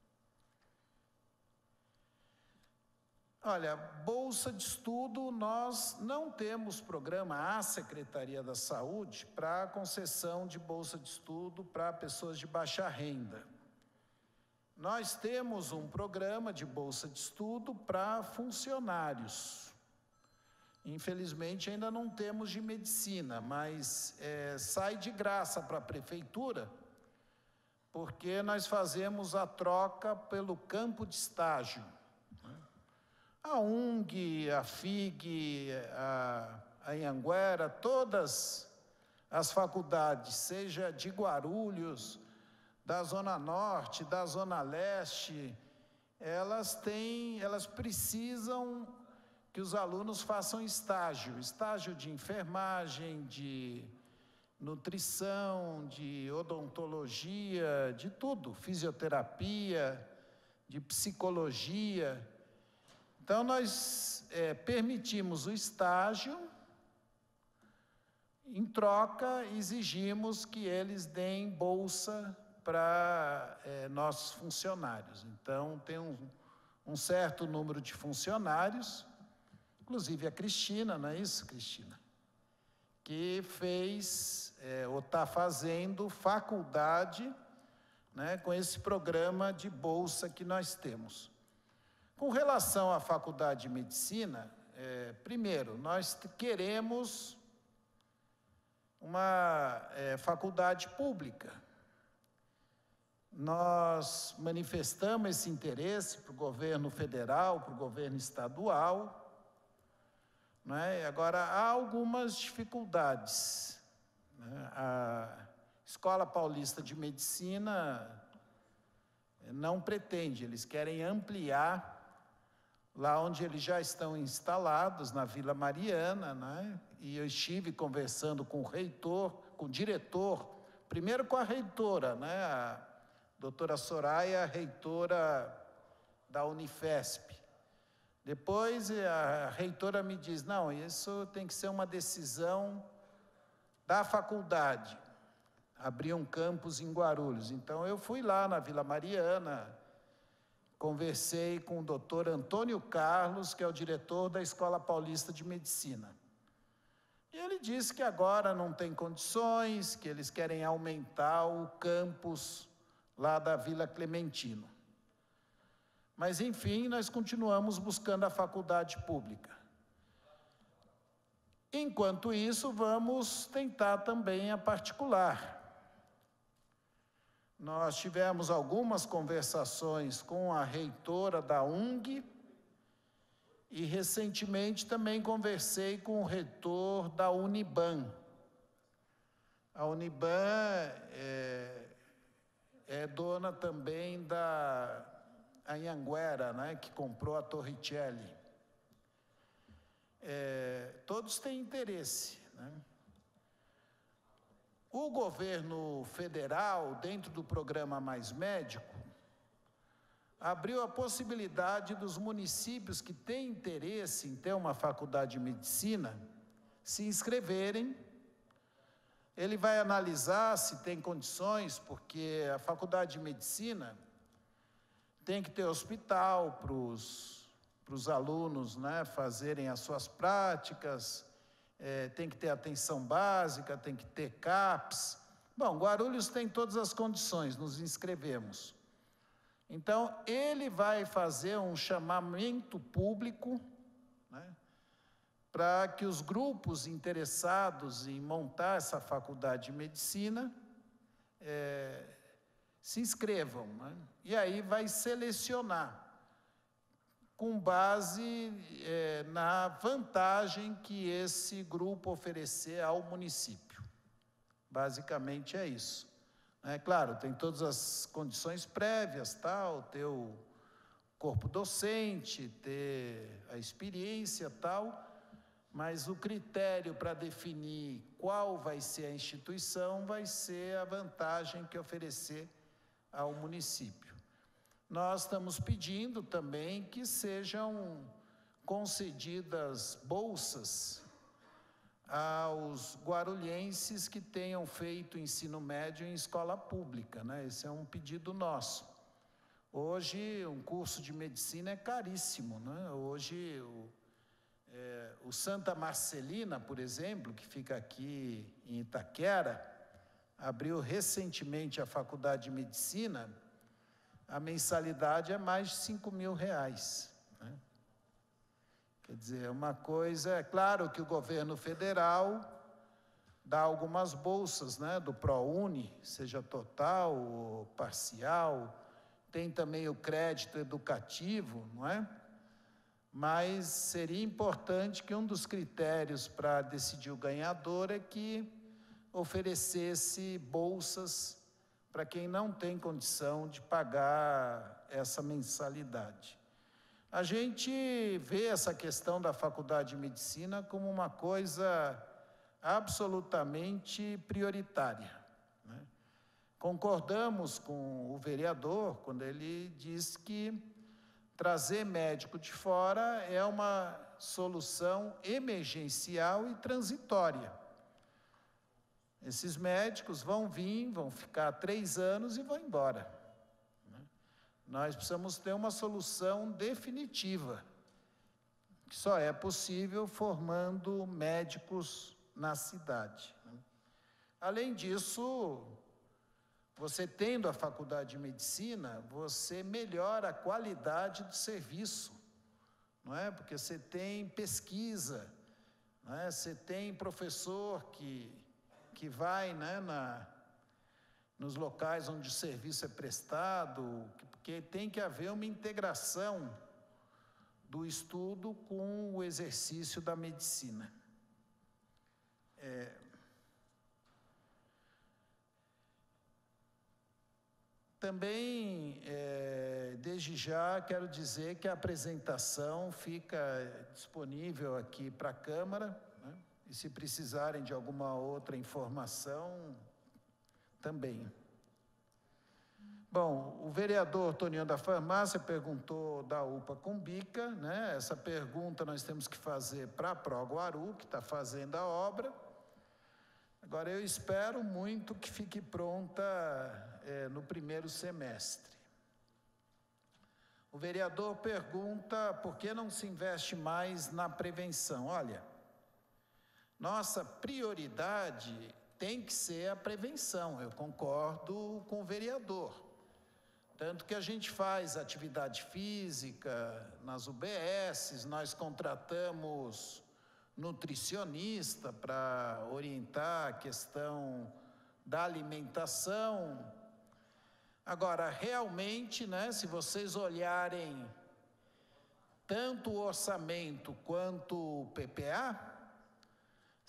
Olha, bolsa de estudo, nós não temos programa à Secretaria da Saúde para concessão de bolsa de estudo para pessoas de baixa renda. Nós temos um programa de bolsa de estudo para funcionários. Infelizmente, ainda não temos de medicina, mas é, sai de graça para a prefeitura, porque nós fazemos a troca pelo campo de estágio. A U N G, a F I G, a, a Anhanguera, todas as faculdades, seja de Guarulhos, da Zona Norte, da Zona Leste, elas têm, elas precisam que os alunos façam estágio, estágio de enfermagem, de nutrição, de odontologia, de tudo, fisioterapia, de psicologia. Então, nós é, permitimos o estágio, em troca, exigimos que eles deem bolsa para é, nossos funcionários. Então, tem um, um certo número de funcionários, inclusive a Cristina, não é isso, Cristina? Que fez, é, ou está fazendo faculdade, né, com esse programa de bolsa que nós temos. Com relação à faculdade de medicina, é, primeiro, nós queremos uma é, faculdade pública. Nós manifestamos esse interesse para o governo federal, para o governo estadual, não é? Agora, há algumas dificuldades, né? A Escola Paulista de Medicina não pretende, eles querem ampliar lá onde eles já estão instalados, na Vila Mariana, né? E eu estive conversando com o reitor, com o diretor, primeiro com a reitora, né? A doutora Soraya, reitora da Unifesp. Depois a reitora me diz, não, isso tem que ser uma decisão da faculdade, abrir um campus em Guarulhos. Então eu fui lá na Vila Mariana, conversei com o doutor Antônio Carlos, que é o diretor da Escola Paulista de Medicina. E ele disse que agora não tem condições, que eles querem aumentar o campus lá da Vila Clementino. Mas, enfim, nós continuamos buscando a faculdade pública. Enquanto isso, vamos tentar também a particular. Nós tivemos algumas conversações com a reitora da U N G e, recentemente, também conversei com o reitor da Uniban. A Uniban é, é dona também da Anhanguera, né, que comprou a Torricelli. É, todos têm interesse, né? O governo federal, dentro do programa Mais Médico, abriu a possibilidade dos municípios que têm interesse em ter uma faculdade de medicina se inscreverem. Ele vai analisar se tem condições, porque a faculdade de medicina tem que ter hospital para os para os alunos, né, fazerem as suas práticas, é, tem que ter atenção básica, tem que ter CAPS. Bom, Guarulhos tem todas as condições, nos inscrevemos. Então, ele vai fazer um chamamento público, né, para que os grupos interessados em montar essa faculdade de medicina é, se inscrevam, né? E aí vai selecionar com base é, na vantagem que esse grupo oferecer ao município. Basicamente é isso. É claro, tem todas as condições prévias, tal, ter o corpo docente, ter a experiência, tal, mas o critério para definir qual vai ser a instituição vai ser a vantagem que oferecer ao município. Nós estamos pedindo também que sejam concedidas bolsas aos guarulhenses que tenham feito ensino médio em escola pública, né? Esse é um pedido nosso. Hoje, um curso de medicina é caríssimo, né? Hoje, o, é, o Santa Marcelina, por exemplo, que fica aqui em Itaquera, abriu recentemente a faculdade de medicina. A mensalidade é mais de cinco mil reais, né? Quer dizer, é uma coisa, é claro que o governo federal dá algumas bolsas, né, do ProUni, seja total ou parcial, tem também o crédito educativo, não é? Mas seria importante que um dos critérios para decidir o ganhador é que oferecesse bolsas para quem não tem condição de pagar essa mensalidade. A gente vê essa questão da faculdade de medicina como uma coisa absolutamente prioritária, né? Concordamos com o vereador quando ele diz que trazer médico de fora é uma solução emergencial e transitória. Esses médicos vão vir, vão ficar três anos e vão embora, né? Nós precisamos ter uma solução definitiva, que só é possível formando médicos na cidade, né? Além disso, você tendo a faculdade de medicina, você melhora a qualidade do serviço, não é? Porque você tem pesquisa, não é? Você tem professor que que vai, né, na, nos locais onde o serviço é prestado, porque tem que haver uma integração do estudo com o exercício da medicina. É, também, é, desde já, quero dizer que a apresentação fica disponível aqui para a Câmara, né? E se precisarem de alguma outra informação, também. Bom, o vereador Toninho da Farmácia perguntou da U P A Cumbica, né? Essa pergunta nós temos que fazer para a Proguaru, que está fazendo a obra. Agora, eu espero muito que fique pronta é, no primeiro semestre. O vereador pergunta por que não se investe mais na prevenção. Olha, nossa prioridade tem que ser a prevenção, eu concordo com o vereador. Tanto que a gente faz atividade física nas U B Ss, nós contratamos nutricionista para orientar a questão da alimentação. Agora, realmente, né, se vocês olharem tanto o orçamento quanto o P P A,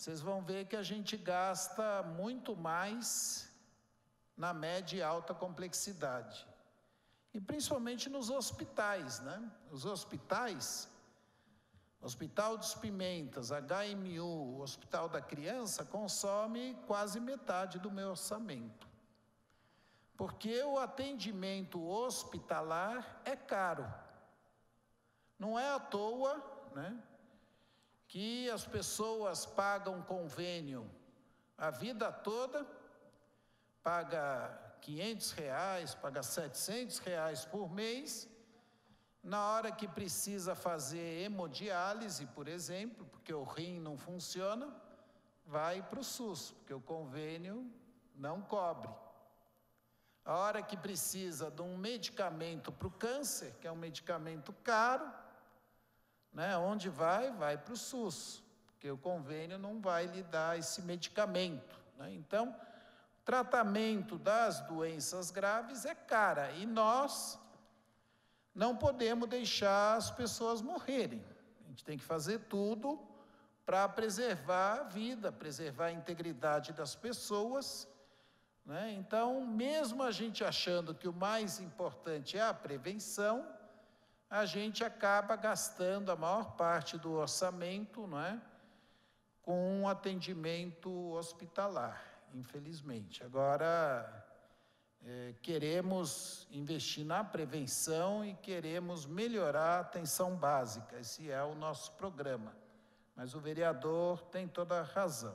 vocês vão ver que a gente gasta muito mais na média e alta complexidade. E principalmente nos hospitais, né? Os hospitais, Hospital dos Pimentas, H M U, Hospital da Criança, consome quase metade do meu orçamento. Porque o atendimento hospitalar é caro. Não é à toa, né, que as pessoas pagam convênio a vida toda, paga quinhentos reais, paga setecentos reais por mês, na hora que precisa fazer hemodiálise, por exemplo, porque o rim não funciona, vai para o SUS, porque o convênio não cobre. A hora que precisa de um medicamento para o câncer, que é um medicamento caro, né, onde vai? Vai para o SUS, porque o convênio não vai lhe dar esse medicamento, né? Então, o tratamento das doenças graves é cara, e nós não podemos deixar as pessoas morrerem. A gente tem que fazer tudo para preservar a vida, preservar a integridade das pessoas, né? Então, mesmo a gente achando que o mais importante é a prevenção, a gente acaba gastando a maior parte do orçamento, não é, com um atendimento hospitalar, infelizmente. Agora, é, queremos investir na prevenção e queremos melhorar a atenção básica. Esse é o nosso programa. Mas o vereador tem toda a razão.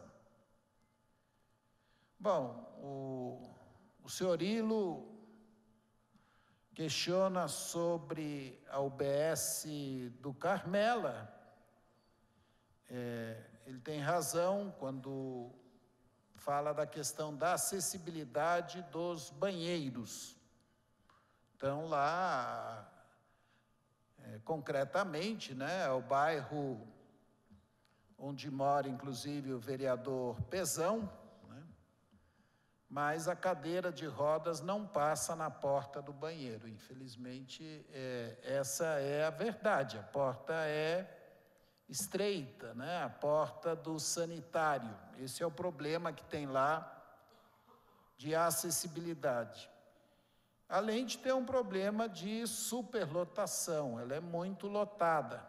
Bom, o, o senhor Ilo questiona sobre a U B S do Carmela. É, ele tem razão quando fala da questão da acessibilidade dos banheiros. Então, lá, é, concretamente, né, é o bairro onde mora, inclusive, o vereador Pezão, né, mas a cadeira de rodas não passa na porta do banheiro. Infelizmente, é, essa é a verdade. A porta é estreita, né? A porta do sanitário. Esse é o problema que tem lá de acessibilidade. Além de ter um problema de superlotação, ela é muito lotada.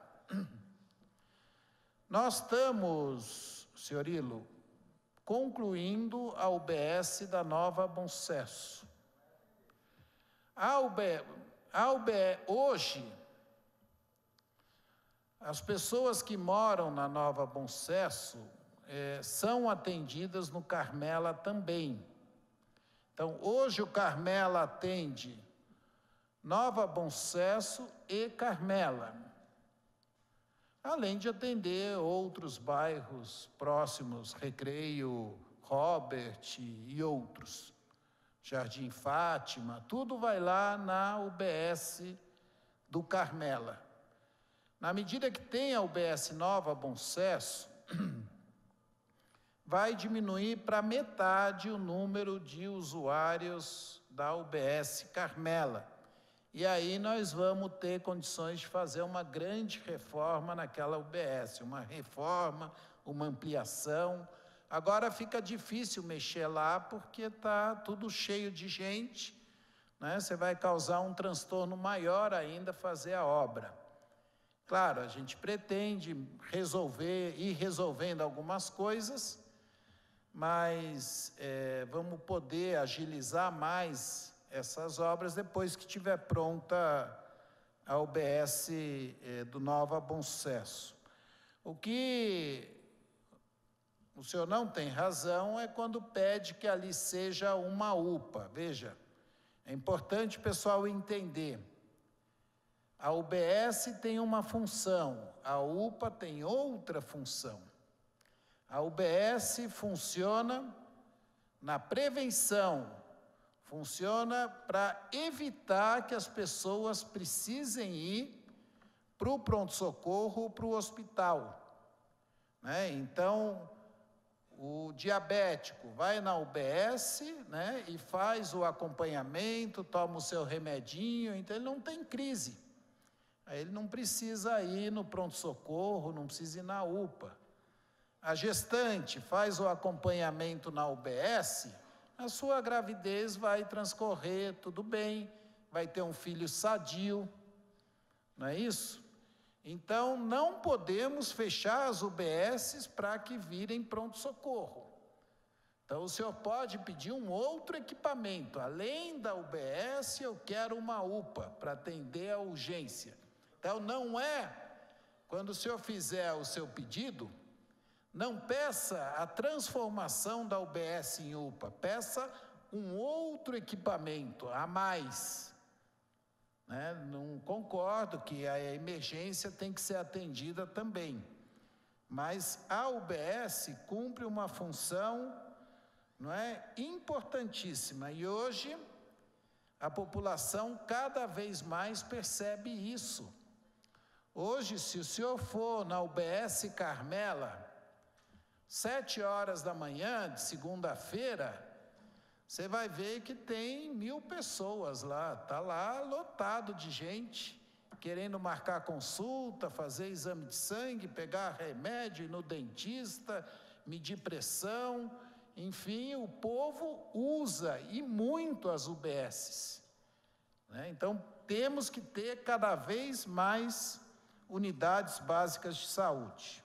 Nós estamos, senhor Ilo, concluindo a U B S da Nova Bom Sucesso. A U B, a U B, hoje, as pessoas que moram na Nova Bom Sucesso é, são atendidas no Carmela também. Então, hoje o Carmela atende Nova Bom Sucesso e Carmela, além de atender outros bairros próximos, Recreio, Robert e outros, Jardim Fátima, tudo vai lá na U B S do Carmela. Na medida que tem a U B S Nova Bom Sucesso, vai diminuir para metade o número de usuários da U B S Carmela. E aí nós vamos ter condições de fazer uma grande reforma naquela U B S, uma reforma, uma ampliação. Agora fica difícil mexer lá porque está tudo cheio de gente, né? Você vai causar um transtorno maior ainda fazer a obra. Claro, a gente pretende resolver, ir resolvendo algumas coisas, mas é, vamos poder agilizar mais essas obras depois que estiver pronta a U B S é, do Nova Bom Sucesso. O que o senhor não tem razão é quando pede que ali seja uma U P A. Veja, é importante o pessoal entender. A U B S tem uma função, a U P A tem outra função. A U B S funciona na prevenção, funciona para evitar que as pessoas precisem ir para o pronto-socorro ou para o hospital, né? Então, o diabético vai na U B S, né, e faz o acompanhamento, toma o seu remedinho, então ele não tem crise. Aí ele não precisa ir no pronto-socorro, não precisa ir na U P A. a gestante faz o acompanhamento na U B S, a sua gravidez vai transcorrer tudo bem, vai ter um filho sadio, não é isso? Então, não podemos fechar as U B S para que virem pronto-socorro. Então, o senhor pode pedir um outro equipamento. Além da U B S, eu quero uma U P A para atender a urgência. Então, não é, quando o senhor fizer o seu pedido, não peça a transformação da U B S em U P A, peça um outro equipamento a mais. Né? Não concordo que a emergência tem que ser atendida também, mas a U B S cumpre uma função, não é, importantíssima, e hoje a população cada vez mais percebe isso. Hoje, se o senhor for na U B S Carmela, sete horas da manhã de segunda-feira, você vai ver que tem mil pessoas lá, está lá lotado de gente, querendo marcar consulta, fazer exame de sangue, pegar remédio, ir no dentista, medir pressão, enfim, o povo usa, e muito, as U B S. Né? Então, temos que ter cada vez mais unidades básicas de saúde.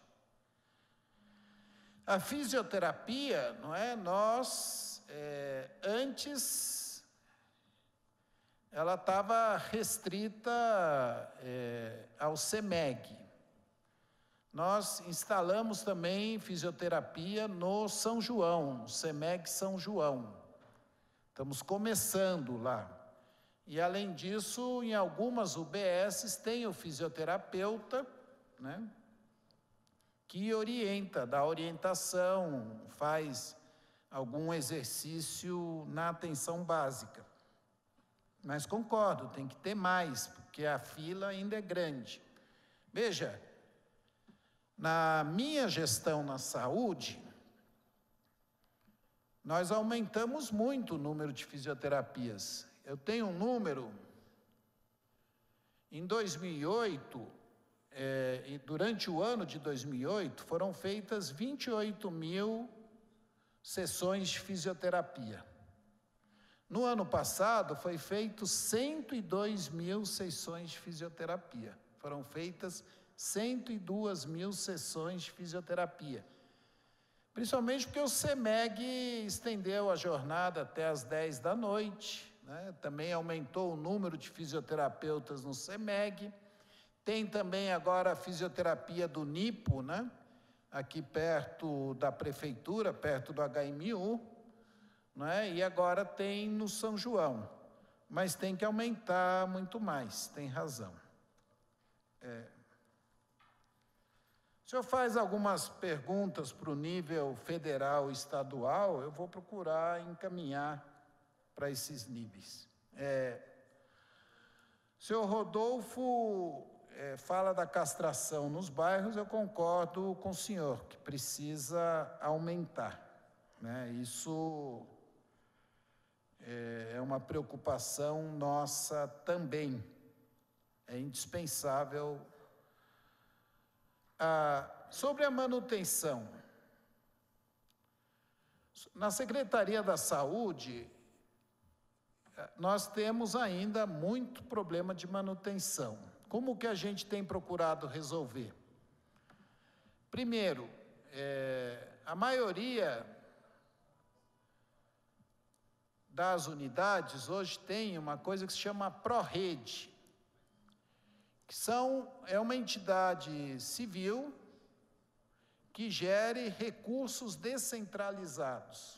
A fisioterapia, não é? Nós, é, antes, ela estava restrita é, ao CEMEG. Nós instalamos também fisioterapia no São João, CEMEG São João. Estamos começando lá. E, além disso, em algumas U B S tem o fisioterapeuta, né, que orienta, dá orientação, faz algum exercício na atenção básica. Mas concordo, tem que ter mais, porque a fila ainda é grande. Veja, na minha gestão na saúde, nós aumentamos muito o número de fisioterapias. Eu tenho um número, em dois mil e oito, é, durante o ano de dois mil e oito, foram feitas vinte e oito mil sessões de fisioterapia. No ano passado, foi feito cento e dois mil sessões de fisioterapia. Foram feitas cento e duas mil sessões de fisioterapia. Principalmente porque o CEMEG estendeu a jornada até as dez da noite, né? Também aumentou o número de fisioterapeutas no CEMEG. Tem também agora a fisioterapia do NIPO, né? Aqui perto da prefeitura, perto do H M U, né? E agora tem no São João. Mas tem que aumentar muito mais, tem razão. É. O senhor faz algumas perguntas para o nível federal e estadual, eu vou procurar encaminhar para esses níveis. É, o senhor Rodolfo é, fala da castração nos bairros, eu concordo com o senhor, que precisa aumentar. Né? Isso é, é uma preocupação nossa também. É indispensável. Ah, sobre a manutenção, na Secretaria da Saúde, nós temos ainda muito problema de manutenção. Como que a gente tem procurado resolver? Primeiro, é, a maioria das unidades hoje tem uma coisa que se chama ProRede, que são, é uma entidade civil que gere recursos descentralizados.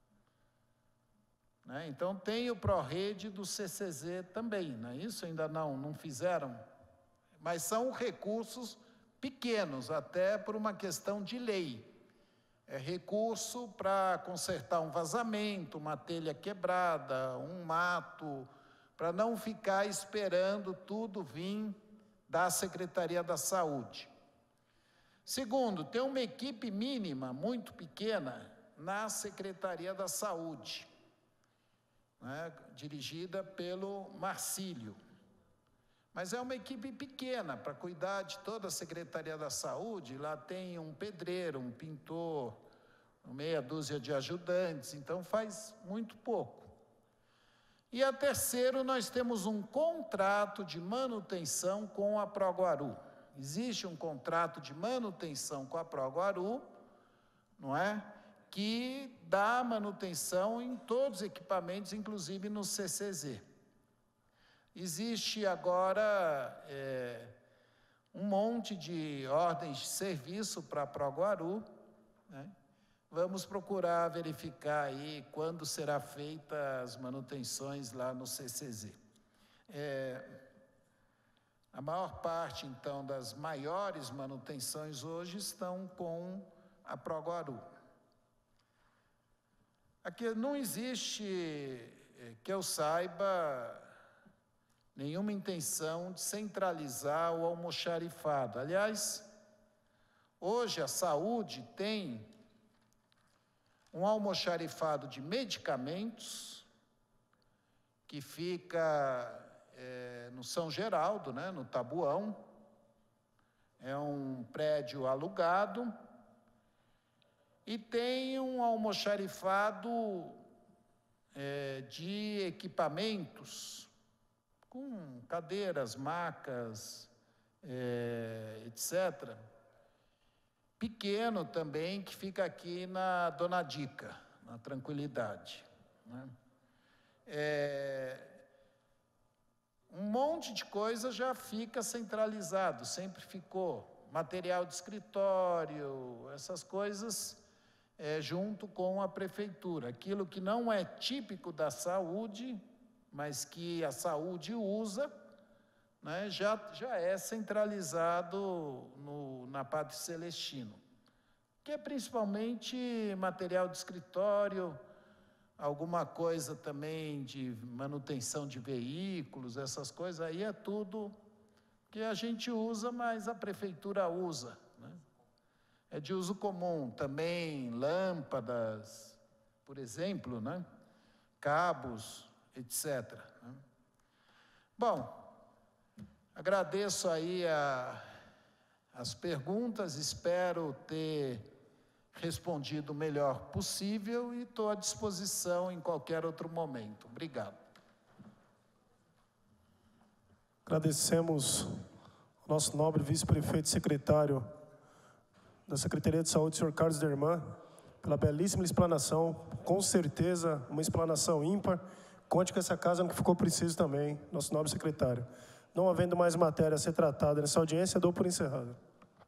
Né? Então, tem o ProRede do C C Z também, não é isso? Ainda não, não fizeram? Mas são recursos pequenos, até por uma questão de lei. É recurso para consertar um vazamento, uma telha quebrada, um mato, para não ficar esperando tudo vir da Secretaria da Saúde. Segundo, tem uma equipe mínima, muito pequena, na Secretaria da Saúde, né, dirigida pelo Marcílio. Mas é uma equipe pequena para cuidar de toda a Secretaria da Saúde. Lá tem um pedreiro, um pintor, meia dúzia de ajudantes, então faz muito pouco. E a terceiro, nós temos um contrato de manutenção com a Proguaru. Existe um contrato de manutenção com a Proguaru, não é? Que dá manutenção em todos os equipamentos, inclusive no C C Z. Existe agora é, um monte de ordens de serviço para a Proguaru, né? Vamos procurar verificar aí quando será feita as manutenções lá no C C Z. É, a maior parte, então, das maiores manutenções hoje estão com a Proguaru. Aqui não existe, que eu saiba, nenhuma intenção de centralizar o almoxarifado. Aliás, hoje a saúde tem um almoxarifado de medicamentos que fica é, no São Geraldo, né, no Tabuão. É um prédio alugado e tem um almoxarifado é, de equipamentos com cadeiras, macas, é, etcétera. Pequeno também, que fica aqui na Dona Dica, na Tranquilidade, né? É, um monte de coisa já fica centralizado, sempre ficou. Material de escritório, essas coisas é, junto com a prefeitura. Aquilo que não é típico da saúde, mas que a saúde usa, né, já, já é centralizado no, na Padre Celestino, que é principalmente material de escritório, alguma coisa também de manutenção de veículos, essas coisas aí é tudo que a gente usa, mas a prefeitura usa, né? É de uso comum também, lâmpadas, por exemplo, né? Cabos, etcétera. Bom, agradeço aí a, as perguntas, espero ter respondido o melhor possível e estou à disposição em qualquer outro momento. Obrigado. Agradecemos ao nosso nobre vice-prefeito e secretário da Secretaria de Saúde, senhor Carlos Derman, pela belíssima explanação, com certeza uma explanação ímpar. Conte com essa casa no que ficou preciso também, nosso nobre secretário. Não havendo mais matéria a ser tratada nessa audiência, dou por encerrada.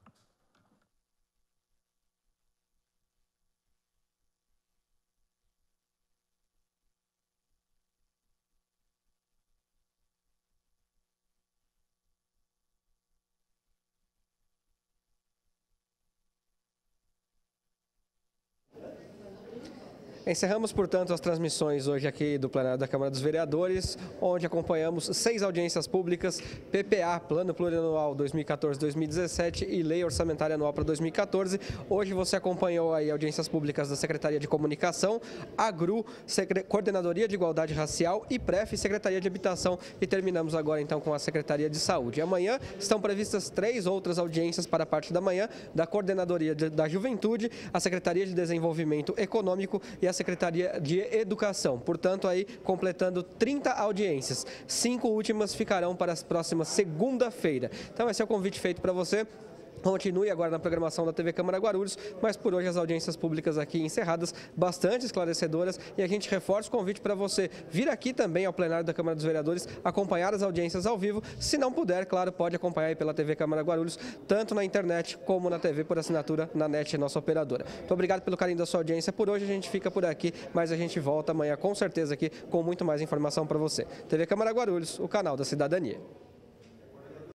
Encerramos, portanto, as transmissões hoje aqui do plenário da Câmara dos Vereadores, onde acompanhamos seis audiências públicas, P P A, Plano Plurianual dois mil e quatorze a dois mil e dezessete e Lei Orçamentária Anual para dois mil e quatorze. Hoje você acompanhou aí audiências públicas da Secretaria de Comunicação, A G R U, Secre... Coordenadoria de Igualdade Racial e P R E F, Secretaria de Habitação, e terminamos agora então com a Secretaria de Saúde. Amanhã estão previstas três outras audiências para a parte da manhã, da Coordenadoria de... da Juventude, a Secretaria de Desenvolvimento Econômico e a Secretaria de Educação. Portanto, aí completando trinta audiências. Cinco últimas ficarão para as próximas segunda-feira. Então, esse é o convite feito para você. Continue agora na programação da T V Câmara Guarulhos, mas por hoje as audiências públicas aqui encerradas, bastante esclarecedoras, e a gente reforça o convite para você vir aqui também ao plenário da Câmara dos Vereadores, acompanhar as audiências ao vivo. Se não puder, claro, pode acompanhar aí pela T V Câmara Guarulhos, tanto na internet como na T V por assinatura na NET, nossa operadora. Muito obrigado pelo carinho da sua audiência. Por hoje a gente fica por aqui, mas a gente volta amanhã com certeza aqui com muito mais informação para você. T V Câmara Guarulhos, o canal da cidadania.